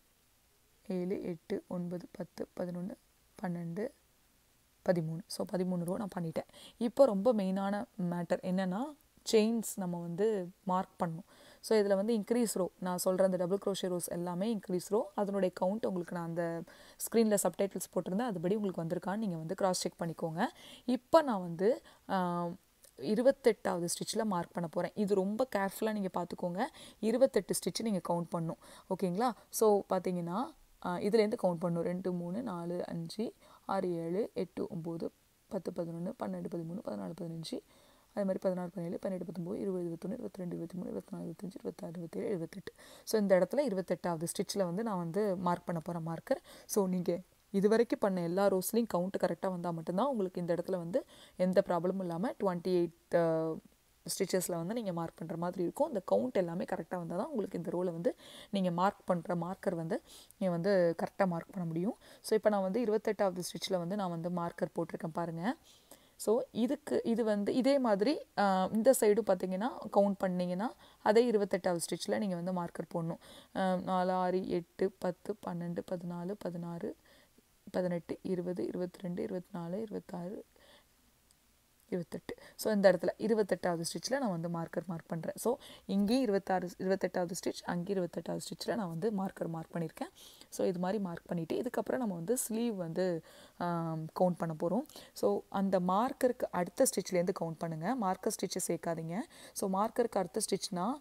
ஏழு எட்டு ஒன்பது பத்து பதினொன்று பன்னெண்டு பதிமூணு ஸோ பதிமூணு ரோ நான் பண்ணிட்டேன். இப்போ ரொம்ப மெயினான மேட்டர் என்னென்னா செயின்ஸ் நம்ம வந்து மார்க் பண்ணணும். ஸோ இதில் வந்து இன்க்ரீஸ் ரோ நான் சொல்கிற அந்த டபுள் crochet ரோஸ் எல்லாமே இன்க்ரீஸ் ரோ. அதனுடைய கவுண்ட் உங்களுக்கு நான் அந்த ஸ்க்ரீனில் சப்டைட்டில்ஸ் போட்டிருந்தேன். அதுபடி உங்களுக்கு வந்திருக்கான்னு நீங்கள் வந்து கிராஸ் செக் பண்ணிக்கோங்க. இப்போ நான் வந்து இருபத்தெட்டாவது ஸ்டிச்சில் மார்க் பண்ண போகிறேன். இது ரொம்ப கேர்ஃபுல்லாக நீங்கள் பார்த்துக்கோங்க. இருபத்தெட்டு ஸ்டிச்சு நீங்கள் கவுண்ட் பண்ணணும். ஓகேங்களா. ஸோ பார்த்தீங்கன்னா இதுலேருந்து கவுண்ட் பண்ணணும். ரெண்டு மூணு நாலு அஞ்சு ஆறு ஏழு எட்டு ஒம்பது பத்து பதினொன்று பன்னெண்டு பதிமூணு பதினாலு பதினஞ்சு அது மாதிரி பதினாறு பதினேழு பதினெட்டு பத்தொம்பது இருபது இருபத்தொன்று இருபத்தி ரெண்டு இருபத்தி மூணு இருபத்தி நாலு இருபத்தஞ்சு இருபத்தாறு இருபத்தேழு இருபத்தெட்டு ஸோ இந்த இடத்துல இருபத்தெட்டாவது ஸ்டிச்சில் வந்து நான் வந்து மார்க் பண்ண போகிறேன் மார்க்கர். ஸோ நீங்கள் இது வரைக்கும் பண்ண எல்லா ரோஸ்லையும் கவுண்ட் கரெக்டாக வந்தால் மட்டும்தான் உங்களுக்கு இந்த இடத்துல வந்து எந்த ப்ராப்ளமும் இல்லாமல் டுவெண்ட்டி எயிட் ஸ்டிச்சஸில் வந்து நீங்கள் மார்க் பண்ணுற மாதிரி இருக்கும். இந்த கவுண்ட் எல்லாமே கரெக்டாக வந்தால் தான் உங்களுக்கு இந்த ரோலை வந்து நீங்கள் மார்க் பண்ணுற மார்க்கர் வந்து நீங்கள் வந்து கரெக்டாக மார்க் பண்ண முடியும். ஸோ இப்போ நான் வந்து இருபத்தெட்டாவது ஸ்டிச்சில் வந்து நான் வந்து மார்க்கர் போட்டிருக்கேன் பாருங்கள். ஸோ இதுக்கு இது வந்து இதே மாதிரி இந்த சைடும் பார்த்தீங்கன்னா கவுண்ட் பண்ணிங்கன்னா அதே இருபத்தெட்டாவது ஸ்டிச்சில் நீங்கள் வந்து மார்க்கர் போடணும். நாலு ஆறு எட்டு பத்து பன்னெண்டு பதினாலு பதினாறு பதினெட்டு இருபது இருபத்தி ரெண்டு இருபத்தி நாலு இருபத்தாறு இருபத்தெட்டு. ஸோ இந்த இடத்துல இருபத்தெட்டாவது ஸ்டிச்சில் நான் வந்து மார்க்கர் மார்க் பண்ணுறேன். ஸோ இங்கேயும் இருபத்தாறு இருபத்தெட்டாவது ஸ்டிச், அங்கேயும் இருபத்தெட்டாவது ஸ்டிச்சில் நான் வந்து மார்க்கர் மார்க் பண்ணியிருக்கேன். ஸோ இது மாதிரி மார்க் பண்ணிவிட்டு இதுக்கப்புறம் நம்ம வந்து ஸ்லீவ் வந்து கவுண்ட் பண்ண போகிறோம். ஸோ அந்த மார்க்கருக்கு அடுத்த ஸ்டிச்லேருந்து கவுண்ட் பண்ணுங்கள். மார்க்கர் ஸ்டிச்சை சேர்க்காதீங்க. ஸோ மார்க்கருக்கு அடுத்த ஸ்டிச்னால்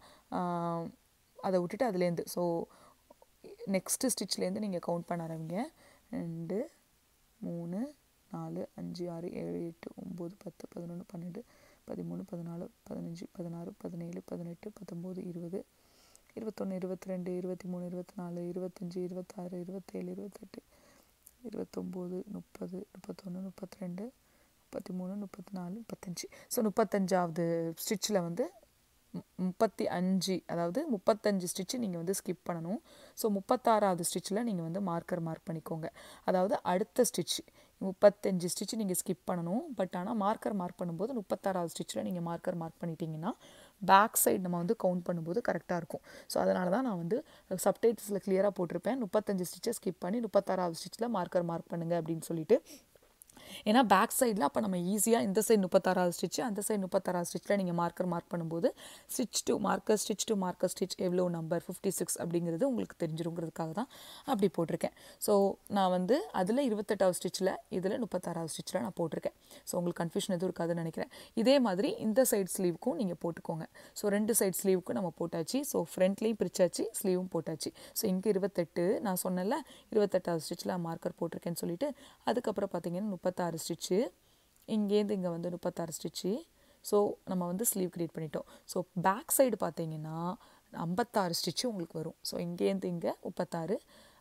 அதை விட்டுட்டு அதுலேருந்து ஸோ நெக்ஸ்ட்டு ஸ்டிச்லேருந்து நீங்கள் கவுண்ட் பண்ண ஆரம்பிங்க. ரெண்டு மூணு நாலு அஞ்சு ஆறு ஏழு எட்டு ஒம்பது பத்து பதினொன்று பன்னெண்டு பதிமூணு பதினாலு பதினஞ்சு பதினாறு பதினேழு பதினெட்டு பத்தொம்போது இருபது இருபத்தொன்று இருபத்தி ரெண்டு இருபத்தி மூணு இருபத்தி நாலு இருபத்தஞ்சி இருபத்தாறு இருபத்தேழு இருபத்தெட்டு இருபத்தொம்போது முப்பது முப்பத்தொன்று முப்பத்தி ரெண்டு முப்பத்தி மூணு முப்பத்தி நாலு முப்பத்தஞ்சு. ஸோ முப்பத்தஞ்சாவது ஸ்டிச்சில் வந்து முப்பத்தி அஞ்சு அதாவது முப்பத்தஞ்சு ஸ்டிச்சு நீங்கள் வந்து ஸ்கிப் பண்ணணும். ஸோ முப்பத்தாறாவது ஸ்டிச்சில் நீங்கள் வந்து மார்க்கர் மார்க் பண்ணிக்கோங்க. அதாவது அடுத்த ஸ்டிச் முப்பத்தஞ்சு ஸ்டிச்சு நீங்கள் ஸ்கிப் பண்ணணும். பட் ஆனால் மார்க்கர் மார்க் பண்ணும்போது முப்பத்தாறாவது ஸ்டிச்சில் நீங்கள் மார்க்கர் மார்க் பண்ணிட்டீங்கன்னா பேக் சைடு நம்ம வந்து கவுண்ட் பண்ணும்போது கரெக்டாக இருக்கும். ஸோ அதனால தான் நான் வந்து சப்டைட்டில்ஸில் கிளியராக போட்டிருப்பேன், முப்பத்தஞ்சு ஸ்டிச்சை ஸ்கிப் பண்ணி முப்பத்தாறாவது ஸ்டிச்சில் மார்க்கர் மார்க் பண்ணுங்கள் அப்படின்னு சொல்லிட்டு. ஏன்னா பேக் சைடில் அப்போ நம்ம ஈஸியாக இந்த சைடு முப்பத்தாறாவது ஸ்டிச்சு அந்த சைடு முப்பத்தாறாவது ஸ்டிச்சில் நீங்கள் மார்க்கர் மார்க் பண்ணும்போது stitch to marker stitch to marker stitch எவ்வளோ நம்பர் ஃபிஃப்டி சிக்ஸ் அப்படிங்கிறது உங்களுக்கு தெரிஞ்சிருங்கிறதுக்காக தான் அப்படி போட்டிருக்கேன். ஸோ நான் வந்து அதில் இருபத்தெட்டாவது ஸ்டிச்சில் இதில் முப்பத்தாறாவது ஸ்டிச்சில் நான் போட்டிருக்கேன். ஸோ உங்களுக்கு கன்ஃபியூஷன் எதுவும் இருக்காதுன்னு நினைக்கிறேன். இதே மாதிரி இந்த சைடு ஸ்லீவுக்கும் நீங்கள் போட்டுக்கோங்க. ஸோ ரெண்டு சைடு ஸ்லீவுக்கும் நம்ம போட்டாச்சு. ஸோ ஃப்ரண்ட்லேயும் பிரிச்சாச்சு, ஸ்லீவும் போட்டாச்சு. ஸோ இங்கே இருபத்தெட்டு நான் சொன்னேன்ல இருபத்தெட்டாவது ஸ்டிச்சில் மார்க்கர் போட்டிருக்கேன்னு சொல்லிட்டு. அதுக்கப்புறம் பார்த்தீங்கன்னா முப்பத்தாறு ஸ்டிச்சு, இங்கேருந்து இங்கே வந்து முப்பத்தாறு ஸ்டிச்சு. ஸோ நம்ம வந்து ஸ்லீவ் க்ரியேட் பண்ணிட்டோம். ஸோ பேக் சைடு பார்த்தீங்கன்னா ஐம்பத்தாறு ஸ்டிச்சு உங்களுக்கு வரும். ஸோ இங்கேருந்து இங்கே முப்பத்தாறு.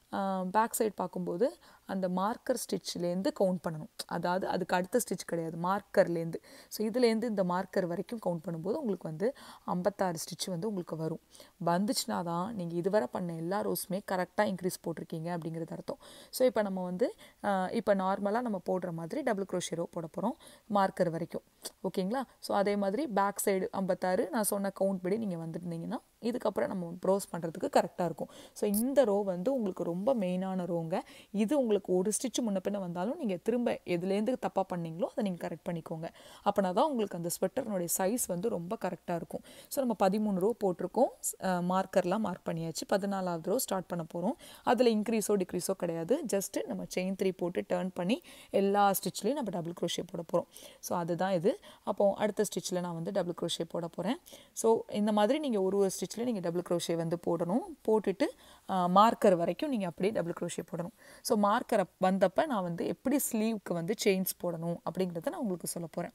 பேக் சைடு பார்க்கும்போது அந்த மார்க்கர் ஸ்டிச்லேருந்து கவுண்ட் பண்ணணும். அதாவது அதுக்கு அடுத்த ஸ்டிச் கிடையாது, மார்க்கர்லேருந்து. ஸோ இதுலேருந்து இந்த மார்க்கர் வரைக்கும் கவுண்ட் பண்ணும்போது உங்களுக்கு வந்து ஐம்பத்தாறு ஸ்டிச்சு வந்து உங்களுக்கு வரும். வந்துச்சுன்னா தான் நீங்கள் இதுவரை பண்ண எல்லா ரோஸுமே கரெக்டாக இன்க்ரீஸ் போட்டிருக்கீங்க அப்படிங்கிறது அர்த்தம். ஸோ இப்போ நம்ம வந்து இப்போ நார்மலாக நம்ம போடுற மாதிரி டபுள் க்ரோஷே ரோ போட போகிறோம் மார்க்கர் வரைக்கும். ஓகேங்களா? ஸோ அதே மாதிரி பேக் சைடு ஐம்பத்தாறு நான் சொன்ன கவுண்ட் படி நீங்கள் வந்துருந்தீங்கன்னா இதுக்கப்புறம் நம்ம ப்ரோஸ் பண்ணுறதுக்கு கரெக்டாக இருக்கும். ஸோ இந்த ரோ வந்து உங்களுக்கு ரொம்ப மெயினான ரோங்க. இது உங்களுக்கு ஒரு ஸ்டிச்சு முன்ன பின்ன வந்தாலும் நீங்கள் திரும்ப எதுலேருந்து தப்பாக பண்ணீங்களோ அதை நீங்கள் கரெக்ட் பண்ணிக்கோங்க. அப்படின்னா தான் உங்களுக்கு அந்த ஸ்வெட்டர்னுடைய சைஸ் வந்து ரொம்ப கரெக்டாக இருக்கும். ஸோ நம்ம பதிமூணு ரோ போட்டிருக்கோம், மார்க்கர்லாம் மார்க் பண்ணியாச்சு. பதினாலாவது ரோ ஸ்டார்ட் பண்ண போகிறோம். அதில் இன்க்ரீஸோ டிக்ரீஸோ கிடையாது, ஜஸ்ட்டு நம்ம செயின் த்ரீ போட்டு டர்ன் பண்ணி எல்லா ஸ்டிச்லேயும் நம்ம டபுள் க்ரோஷே போட போகிறோம். ஸோ அதுதான் இது. அப்போது அடுத்த ஸ்டிச்சில் நான் வந்து டபுள் க்ரோஷே போட போகிறேன். ஸோ இந்த மாதிரி நீங்கள் ஒரு ஒரு ஸ்டிச்சில் நீங்கள் டபுள் க்ரோஷே வந்து போடணும். போட்டுட்டு மார்க்கர் வரைக்கும் நீங்கள் அப்படியே டபுள் க்ரோஷே போடணும். ஸோ மார்க்கரை வந்தப்போ நான் வந்து எப்படி ஸ்லீவுக்கு வந்து செயின்ஸ் போடணும் அப்படிங்கிறத நான் உங்களுக்கு சொல்ல போகிறேன்.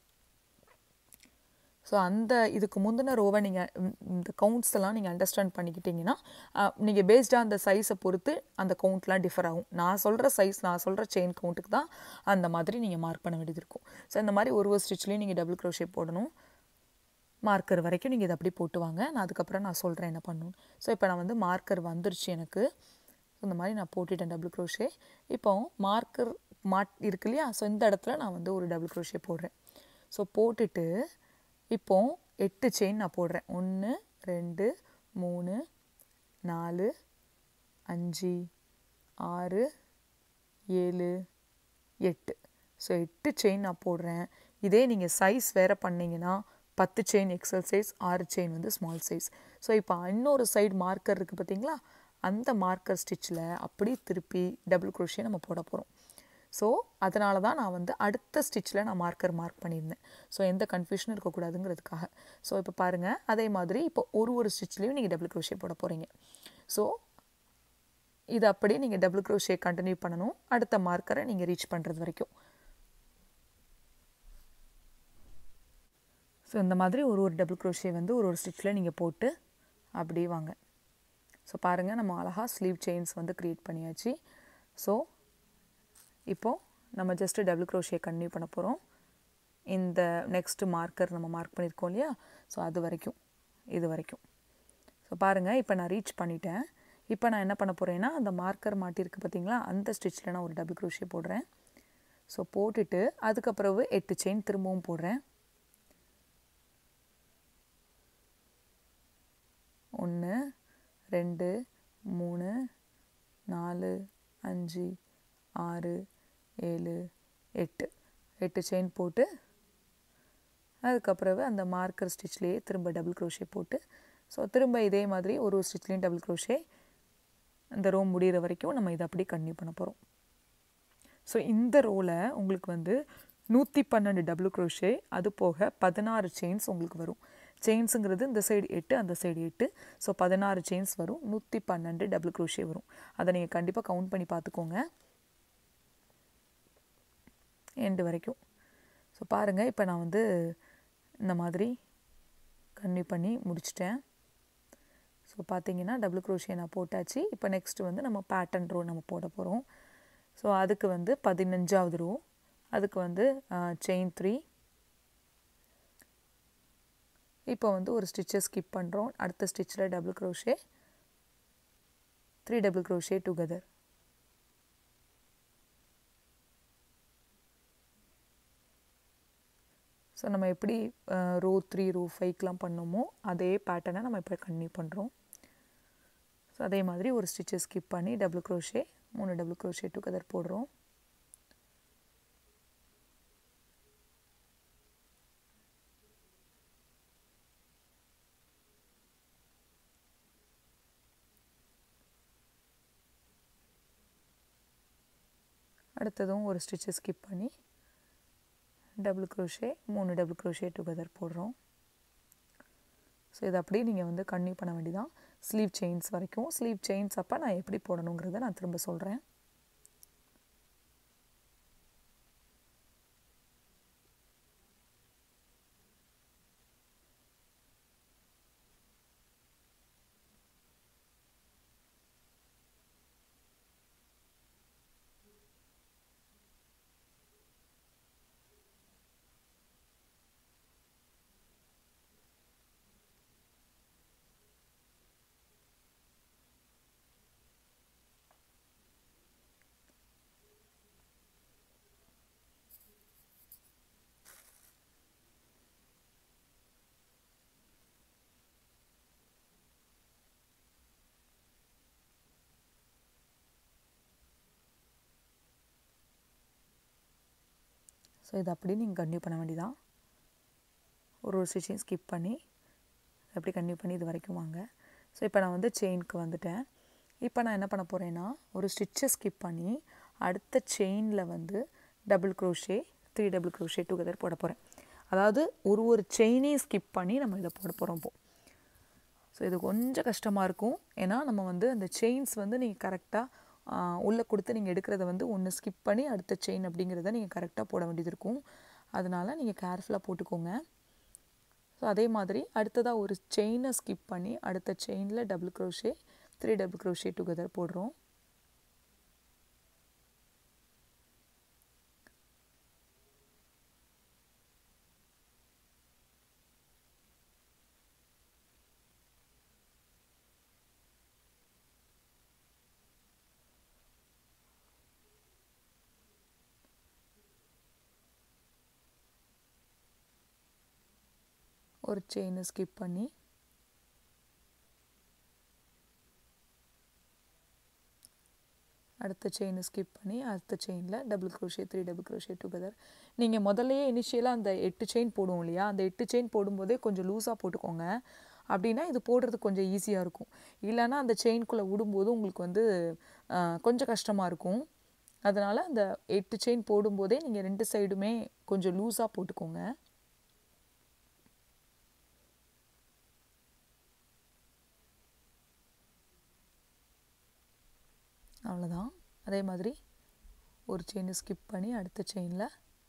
ஸோ அந்த இதுக்கு முந்தின ரோவை நீங்கள் இந்த கவுண்ட்ஸ் எல்லாம் நீங்கள் அண்டர்ஸ்டாண்ட் பண்ணிக்கிட்டீங்கன்னா நீங்கள் பேஸ்டாக அந்த சைஸை பொறுத்து அந்த கவுண்ட்லாம் டிஃபர் ஆகும். நான் சொல்கிற சைஸ் நான் சொல்கிற செயின் கவுண்ட்டுக்கு தான் அந்த மாதிரி நீங்கள் மார்க் பண்ண வேண்டியது இருக்கும். ஸோ இந்த மாதிரி ஒரு ஒரு ஸ்டிச்லேயும் நீங்கள் டபுள் க்ரோஷே போடணும். மார்க்கர் வரைக்கும் நீங்கள் இதை அப்படி போட்டு வாங்க. நான் அதுக்கப்புறம் நான் சொல்கிறேன் என்ன பண்ணணும். ஸோ இப்போ நான் வந்து மார்க்கர் வந்துருச்சு எனக்கு. இந்த மாதிரி நான் போட்டுட்டேன் டபுள் க்ரோஷே. இப்போ மார்க்கர் மாட் இருக்கு இல்லையா? ஸோ இந்த இடத்துல நான் வந்து ஒரு டபுள் க்ரோஷே போடுறேன். ஸோ போட்டுட்டு இப்போ எட்டு செயின் நான் போடுறேன். ஒன்று ரெண்டு மூணு நாலு அஞ்சு ஆறு ஏழு எட்டு. ஸோ எட்டு செயின் நான் போடுறேன். இதே நீங்கள் சைஸ் வேறு பண்ணிங்கன்னா பத்து செயின் எக்ஸல் சைஸ், ஆறு செயின் வந்து ஸ்மால் சைஸ். ஸோ இப்போ இன்னொரு சைடு மார்க்கர் இருக்குது பார்த்தீங்களா? அந்த மார்க்கர் ஸ்டிச்சில் அப்படி திருப்பி டபுள் க்ரோஷே நம்ம போட போகிறோம். ஸோ அதனால தான் நான் வந்து அடுத்த ஸ்டிச்சில் நான் மார்க்கர் மார்க் பண்ணியிருந்தேன். ஸோ எந்த கன்ஃபியூஷனும் இருக்கக்கூடாதுங்கிறதுக்காக. ஸோ இப்போ பாருங்கள், அதே மாதிரி இப்போ ஒரு ஒரு ஸ்டிச்லேயும் நீங்கள் டபுள் க்ரோஷே போட போகிறீங்க. ஸோ இது அப்படியே நீங்கள் டபுள் க்ரோஷே கண்டினியூ பண்ணணும் அடுத்த மார்க்கரை நீங்கள் ரீச் பண்ணுறது வரைக்கும். ஸோ இந்த மாதிரி ஒரு ஒரு டபுள் க்ரோஷே வந்து ஒரு ஒரு ஸ்டிச்சில் நீங்கள் போட்டு அப்படியே வாங்க. ஸோ பாருங்கள், நம்ம அழகாக ஸ்லீவ் செயின்ஸ் வந்து க்ரியேட் பண்ணியாச்சு. ஸோ இப்போது நம்ம ஜஸ்ட்டு டபுள் க்ரோஷே கண்டினியூ பண்ண போகிறோம். இந்த நெக்ஸ்ட்டு மார்க்கர் நம்ம மார்க் பண்ணியிருக்கோம் இல்லையா? ஸோ அது வரைக்கும் இது வரைக்கும். ஸோ பாருங்கள், இப்போ நான் ரீச் பண்ணிட்டேன். இப்போ நான் என்ன பண்ண போகிறேன்னா அந்த மார்க்கர் மாட்டியிருக்கு பார்த்தீங்களா? அந்த ஸ்டிச்சில் நான் ஒரு டபுள் க்ரோஷே போடுறேன். ஸோ போட்டுட்டு அதுக்கப்புறம் எட்டு செயின் திரும்பவும் போடுறேன். ஒன்று ரெண்டு மூணு நாலு அஞ்சு ஆறு ஏழு எட்டு எட்டு செயின் போட்டு அதுக்கப்புறம் அந்த மார்க்கர் ஸ்டிச்லேயே திரும்ப டபுள் க்ரோஷே போட்டு ஸோ திரும்ப இதே மாதிரி ஒரு ஒரு ஸ்டிச்லேயும் டபுள் க்ரோஷே இந்த ரோ முடிகிற வரைக்கும் நம்ம இதை அப்படி கன்டினியூ பண்ண போகிறோம். ஸோ இந்த ரோவில் உங்களுக்கு வந்து நூற்றி பன்னெண்டு டபுள் க்ரோஷே அது போக பதினாறு செயின்ஸ் உங்களுக்கு வரும். செயின்ஸுங்கிறது இந்த சைடு எட்டு அந்த சைடு எட்டு ஸோ பதினாறு செயின்ஸ் வரும். நூற்றி பன்னெண்டு டபுள் க்ரோஷே வரும். அதை நீங்கள் கண்டிப்பாக கவுண்ட் பண்ணி பார்த்துக்கோங்க எண்டு வரைக்கும். ஸோ பாருங்கள், இப்போ நான் வந்து இந்த மாதிரி கன்டினியூ பண்ணி முடிச்சிட்டேன். ஸோ பார்த்தீங்கன்னா டபுள் க்ரோஷே நான் போட்டாச்சு. இப்போ நெக்ஸ்ட்டு வந்து நம்ம பேட்டர்ன் ரோ நம்ம போட போகிறோம். ஸோ அதுக்கு வந்து பதினஞ்சாவது ரோ, அதுக்கு வந்து செயின் த்ரீ. இப்போ வந்து ஒரு ஸ்டிச்சை ஸ்கிப் பண்ணுறோம். அடுத்த ஸ்டிச்சில் double crochet, three double crochet together. So நம்ம எப்படி ரோ த்ரீ ரோ ஃபைவ்க்கெலாம் பண்ணோமோ அதே பேட்டர்னை நம்ம இப்போ கன்டினியூ பண்ணுறோம். ஸோ அதே மாதிரி ஒரு ஸ்டிச்சை ஸ்கிப் பண்ணி டபுள் க்ரோஷே, மூணு டபுள் க்ரோஷே டுகெதர் போடுறோம். அடுத்ததும் ஒரு ஸ்டிச்சை ஸ்கிப் பண்ணி டபுள் க்ரோஷே, மூணு டபுள் க்ரோஷே டுகெதர் போடுறோம். ஸோ இதை அப்படியே நீங்கள் வந்து கன்டினியூ பண்ண வேண்டியதான் ஸ்லீவ் செயின்ஸ் வரைக்கும். ஸ்லீவ் செயின்ஸ் அப்போ நான் எப்படி போடணுங்கிறத நான் திரும்ப சொல்கிறேன். ஸோ இதை அப்படியே நீங்கள் கன்டினியூ பண்ண வேண்டியதான். ஒரு ஒரு ஸ்டிச்சையும் ஸ்கிப் பண்ணி அப்படி கன்டினியூ பண்ணி இது வரைக்கும் வாங்க. ஸோ இப்போ நான் வந்து செயினுக்கு வந்துட்டேன். இப்போ நான் என்ன பண்ண போகிறேன்னா ஒரு ஸ்டிச்சை ஸ்கிப் பண்ணி அடுத்த செயினில் வந்து double crochet, three double crochet together போட போகிறேன். அதாவது ஒரு ஒரு செயினையும் ஸ்கிப் பண்ணி நம்ம இதை போட போகிறோம் இப்போது. ஸோ இது கொஞ்சம் கஷ்டமாக இருக்கும். ஏன்னா நம்ம வந்து அந்த செயின்ஸ் வந்து நீங்கள் கரெக்டாக உள்ளே கொடுத்து நீங்கள் எடுக்கிறத வந்து ஒன்று ஸ்கிப் பண்ணி அடுத்த செயின் அப்படிங்கிறத நீங்கள் கரெக்டாக போட வேண்டியது இருக்கும். அதனால் நீங்கள் கேர்ஃபுல்லாக போட்டுக்கோங்க. ஸோ அதே மாதிரி அடுத்ததாக ஒரு செயினை ஸ்கிப் பண்ணி அடுத்த செயினில் double crochet, three double crochet together போடுறோம். ஒரு செயினை ஸ்கிப் பண்ணி அடுத்த செயினை ஸ்கிப் பண்ணி அடுத்த செயினில் double crochet, three double crochet together. நீங்கள் முதல்லையே இனிஷியலாக அந்த எட்டு செயின் போடுவோம் இல்லையா, அந்த எட்டு செயின் போடும்போதே கொஞ்சம் லூஸாக போட்டுக்கோங்க. அப்படின்னா இது போடுறதுக்கு கொஞ்சம் ஈஸியாக இருக்கும். இல்லைன்னா அந்த செயின்குள்ளே விடும்போது உங்களுக்கு வந்து கொஞ்சம் கஷ்டமாக இருக்கும். அதனால் அந்த எட்டு செயின் போடும்போதே நீங்கள் ரெண்டு சைடுமே கொஞ்சம் லூஸாக போட்டுக்கோங்க. அவ்வளோதான். அதே மாதிரி ஒரு செயினை ஸ்கிப் பண்ணி அடுத்த செயினில்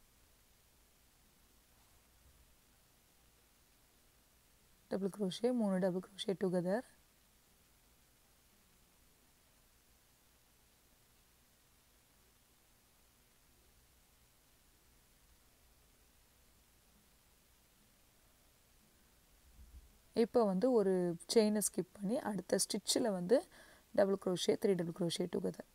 டபுள் க்ரோஷே, மூணு டபுள் க்ரோஷே டுகெதர். இப்போ வந்து ஒரு செயினை ஸ்கிப் பண்ணி அடுத்த ஸ்டிச்சில் வந்து double crochet, three double crochet together.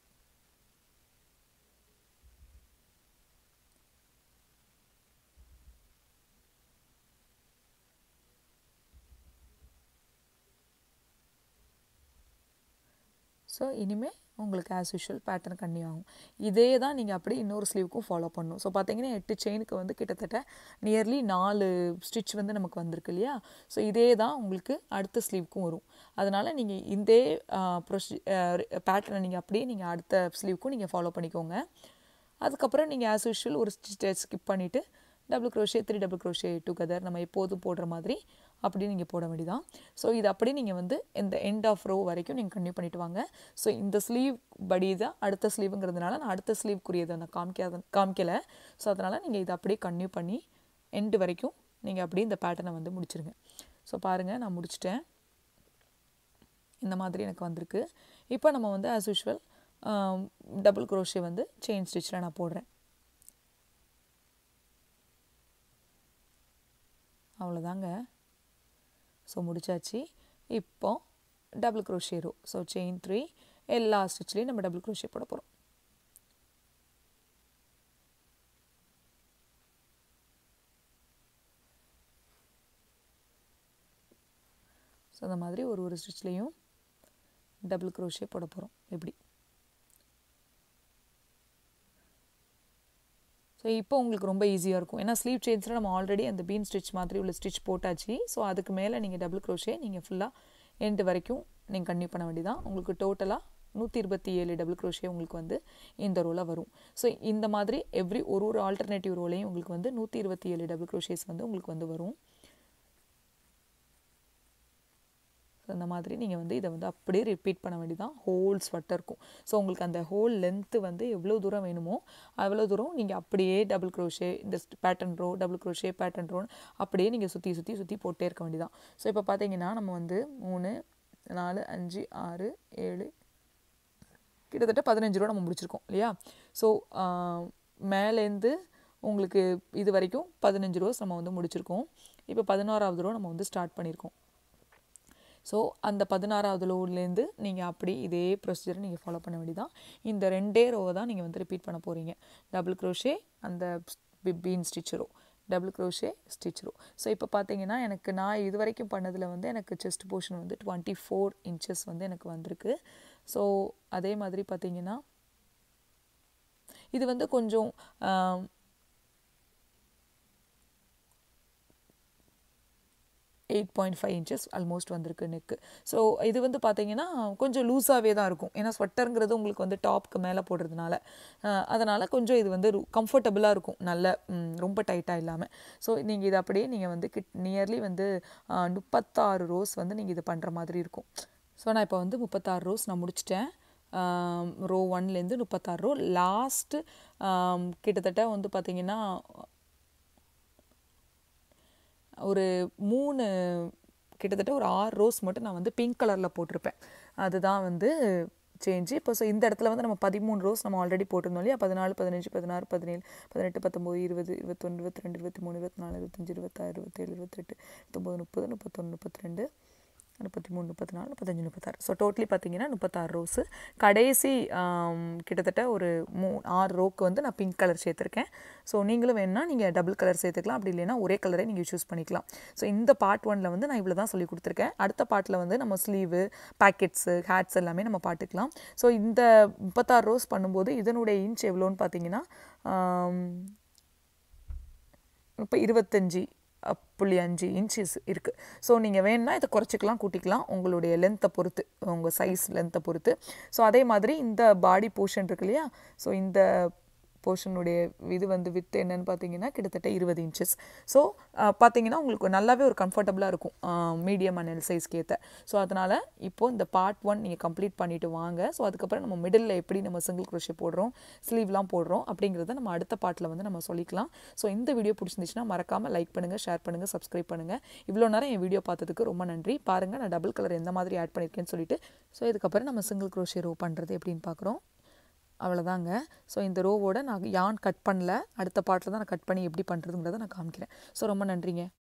So இனிமேல் உங்களுக்கு ஆஸ் யூஷுவல் பேட்டர்ன் கன்டினியூ ஆகும். இதே தான் நீங்கள் அப்படி இன்னொரு ஸ்லீவுக்கும் ஃபாலோ பண்ணணும். ஸோ பார்த்தீங்கன்னா எட்டு செயினுக்கு வந்து கிட்டத்தட்ட நியர்லி நாலு ஸ்டிச் வந்து நமக்கு வந்திருக்கு இல்லையா? ஸோ இதே தான் உங்களுக்கு அடுத்த ஸ்லீவுக்கும் வரும். அதனால் நீங்கள் இதே ப்ரொசி பேட்டர்னை நீங்கள் அப்படியே நீங்கள் அடுத்த ஸ்லீவுக்கும் நீங்கள் ஃபாலோ பண்ணிக்கோங்க. அதுக்கப்புறம் நீங்கள் ஆஸ் யூஷுவல் ஒரு ஸ்டிச் ஸ்கிப் பண்ணிவிட்டு double crochet three double crochet together நம்ம எப்போதும் போடுற மாதிரி அப்படி நீங்கள் போட வேண்டியதான். ஸோ இது அப்படி நீங்கள் வந்து இந்த எண்ட் ஆஃப் ரோ வரைக்கும் நீங்கள் கன்டினியூ பண்ணிட்டு வாங்க. ஸோ இந்த ஸ்லீவ் படி தான் அடுத்த ஸ்லீவுங்கிறதுனால நான் அடுத்த ஸ்லீவ்க்குரியதை நான் காமிக்காத காமிக்கலை. ஸோ அதனால் நீங்கள் இதை அப்படியே கன்டினியூ பண்ணி எண்டு வரைக்கும் நீங்கள் அப்படியே இந்த பேட்டர்னை வந்து முடிச்சிருங்க. ஸோ பாருங்கள், நான் முடிச்சிட்டேன். இந்த மாதிரி எனக்கு வந்திருக்கு. இப்போ நம்ம வந்து ஆஸ் யூஷுவல் டபுள் க்ரோஷே வந்து செயின் ஸ்டிச்சில் நான் போடுறேன். அவ்வளோதாங்க. ஸோ முடிச்சாச்சு. இப்போ double crochet row. So chain three எல்லா ஸ்டிச்லேயும் நம்ம டபுள் க்ரோஷே போட போகிறோம். ஸோ அந்த மாதிரி ஒரு ஒரு ஸ்டிச்லேயும் டபுள் க்ரோஷே போட போகிறோம். எப்படி? ஸோ இப்போ உங்களுக்கு ரொம்ப ஈஸியாக இருக்கும். ஏன்னா ஸ்லீவ் செயின்ஸில் நம்ம ஆல்ரெடி அந்த பீன் ஸ்டிச் மாதிரி உள்ள ஸ்டிச் போட்டாச்சு. ஸோ அதுக்கு மேலே நீங்கள் டபுள் க்ரோஷே நீங்கள் ஃபுல்லாக எண்டு வரைக்கும் நீங்கள் கன்டினியூ பண்ண வேண்டியதான். உங்களுக்கு டோட்டலாக நூற்றி இருபத்தி ஏழு டபுள் க்ரோஷே உங்களுக்கு வந்து இந்த ரோவில் வரும். ஸோ இந்த மாதிரி எவ்ரி ஒரு ஒரு ஆல்டர்னேட்டிவ் ரோலையும் உங்களுக்கு வந்து நூற்றி இருபத்தி ஏழு டபுள் க்ரோஷேஸ் வந்து உங்களுக்கு வந்து வரும். ஸோ அந்த மாதிரி நீங்கள் வந்து இதை வந்து அப்படியே ரிப்பீட் பண்ண வேண்டியதான். ஹோல் ஸ்வெட்டர் இருக்கும். ஸோ உங்களுக்கு அந்த ஹோல் லென்த்து வந்து எவ்வளோ தூரம் வேணுமோ அவ்வளோ தூரம் நீங்கள் அப்படியே டபுள் க்ரோஷே இந்த pattern row double crochet pattern ரோன்னு அப்படியே நீங்கள் சுற்றி சுற்றி சுற்றி போட்டே இருக்க வேண்டியதான். ஸோ இப்போ பார்த்தீங்கன்னா நம்ம வந்து மூணு நாலு அஞ்சு ஆறு ஏழு கிட்டத்தட்ட பதினஞ்சு ரூபா நம்ம முடிச்சிருக்கோம் இல்லையா? ஸோ மேலேருந்து உங்களுக்கு இது வரைக்கும் பதினஞ்சு ரோஸ் நம்ம வந்து முடிச்சிருக்கோம். இப்போ பதினாறாவது ரோ நம்ம வந்து ஸ்டார்ட் பண்ணியிருக்கோம். ஸோ அந்த பதினாறாவது ரோலேருந்து நீங்கள் அப்படி இதே ப்ரொசீஜரை நீங்கள் ஃபாலோ பண்ண வேண்டியதான். இந்த ரெண்டே ரோவை தான் நீங்கள் வந்து ரிப்பீட் பண்ண போகிறீங்க. டபுள் க்ரோஷே அந்த bean stitch row double crochet stitch row. So இப்போ பார்த்தீங்கன்னா எனக்கு நான் இது வரைக்கும் பண்ணதில் வந்து எனக்கு செஸ்ட் போர்ஷன் வந்து டுவெண்ட்டி ஃபோர் இன்ச்சஸ் வந்து எனக்கு வந்திருக்கு. ஸோ அதே மாதிரி பார்த்தீங்கன்னா இது வந்து கொஞ்சம் eight point five inches almost வந்திருக்கு நெக்கு. ஸோ இது வந்து பார்த்தீங்கன்னா கொஞ்சம் லூஸாகவே தான் இருக்கும். ஏன்னா ஸ்வெட்டருங்கிறது உங்களுக்கு வந்து டாப்க்கு மேலே போடுறதுனால அதனால் கொஞ்சம் இது வந்து கம்ஃபர்டபுளாக இருக்கும், நல்ல ரொம்ப டைட்டாக இல்லாமல். ஸோ நீங்கள் இது அப்படியே நீங்கள் வந்து கிட் நியர்லி வந்து முப்பத்தாறு ரோஸ் வந்து நீங்கள் இது பண்ணுற மாதிரி இருக்கும். ஸோ நான் இப்போ வந்து முப்பத்தாறு ரோஸ் நான் முடிச்சிட்டேன். ரோ ஒன்லேருந்து முப்பத்தாறு ரோ லாஸ்ட்டு கிட்டத்தட்ட வந்து பார்த்திங்கன்னா ஒரு மூணு கிட்டத்தட்ட ஒரு ஆறு ரோஸ் மட்டும் நான் வந்து பிங்க் கலரில் போட்டிருப்பேன். அதுதான் வந்து சேஞ்சு. இப்போ ஸோ இந்த இடத்துல வந்து நம்ம பதிமூணு ரோஸ் நம்ம ஆல்ரெடி போட்டிருந்தோம் இல்லையா? பதினாலு பதினஞ்சு பதினாறு பதினேழு பதினெட்டு பத்தொம்போது இருபது இருபத்தொன்று இருபத்தி ரெண்டு இருபத்தி மூணு இருபத்தி நாலு இருபத்தஞ்சு இருபத்தாறு இருபத்தேழு இருபத்தெட்டு இருபத்தொம்போது முப்பது முப்பத்தொன்று முப்பத்தி ரெண்டு முப்பத்தி மூணு முப்பத்தி நாலு முப்பத்தஞ்சு முப்பத்தாறு. ஸோ டோட்டலி பார்த்தீங்கன்னா முப்பத்தாறு ரோஸு. கடைசி கிட்டத்தட்ட ஒரு மூ ஆறு ரோக்கு வந்து நான் பிங்க் கலர் சேர்த்துருக்கேன். ஸோ நீங்களும் வேணும்னா நீங்கள் டபுள் கலர் சேர்த்துக்கலாம், அப்படி இல்லைன்னா ஒரே கலரை நீங்கள் சூஸ் பண்ணிக்கலாம். ஸோ இந்த பார்ட் ஒனில் வந்து நான் இவ்வளோ தான் சொல்லி கொடுத்துருக்கேன். அடுத்த பார்ட்டில் வந்து நம்ம ஸ்லீவு பாக்கெட்ஸு ஹேட்ஸ் எல்லாமே நம்ம பார்த்துக்கலாம். ஸோ இந்த முப்பத்தாறு ரோஸ் பண்ணும்போது இதனுடைய இன்ச் எவ்வளோன்னு பார்த்தீங்கன்னா இப்போ இருபத்தஞ்சி புள்ளி அஞ்சு இன்ச்சஸ் இருக்குது. ஸோ நீங்கள் வேணும்னா இதை குறைச்சிக்கலாம் கூட்டிக்கலாம் உங்களுடைய லென்த்தை பொறுத்து, உங்கள் சைஸ் லென்த்தை பொறுத்து. ஸோ அதே மாதிரி இந்த பாடி போர்ஷன் இருக்கு இல்லையா? ஸோ இந்த போர்ஷனுடைய இது வந்து வித் என்னன்னு பார்த்தீங்கன்னா கிட்டத்தட்ட இருபது இன்ச்சஸ். ஸோ பார்த்தீங்கன்னா உங்களுக்கு நல்லாவே ஒரு கம்ஃபர்டபுளாக இருக்கும் மீடியம் அண்ட் எல் சைஸ்க்கு ஏற்ற. ஸோ அதனால் இப்போது இந்த பார்ட் ஒன் நீங்கள் கம்ப்ளீட் பண்ணிவிட்டு வாங்க. ஸோ அதுக்கப்புறம் நம்ம மிடில் எப்படி நம்ம சிங்கிள் க்ரோஷே போடுறோம், ஸ்லீவ்லாம் போடுறோம் அப்படிங்கிறத நம்ம அடுத்த பார்ட்டில் வந்து நம்ம சொல்லிக்கலாம். ஸோ இந்த வீடியோ பிடிச்சிருந்துச்சுன்னா மறக்காமல் லைக் பண்ணுங்கள், ஷேர் பண்ணுங்கள், சப்ஸ்கிரைப் பண்ணுங்கள். இவ்வளோ நேரம் என் வீடியோ பார்த்ததுக்கு ரொம்ப நன்றி. பாருங்கள் நான் டபுள் கலர் எந்த மாதிரி ஆட் பண்ணியிருக்கேன்னு சொல்லிட்டு. ஸோ இதுக்கப்புறம் நம்ம சிங்கிள் க்ரோஷே ரோ பண்ணுறது எப்படின்னு பார்க்குறோம். அவ்வளோதாங்க. ஸோ இந்த ரோவோட நான் யான் கட் பண்ணல, அடுத்த பார்ட்டில் தான் நான் கட் பண்ணி எப்படி பண்ணுறதுங்கிறத நான் காமிக்கிறேன். ஸோ ரொம்ப நன்றிங்க.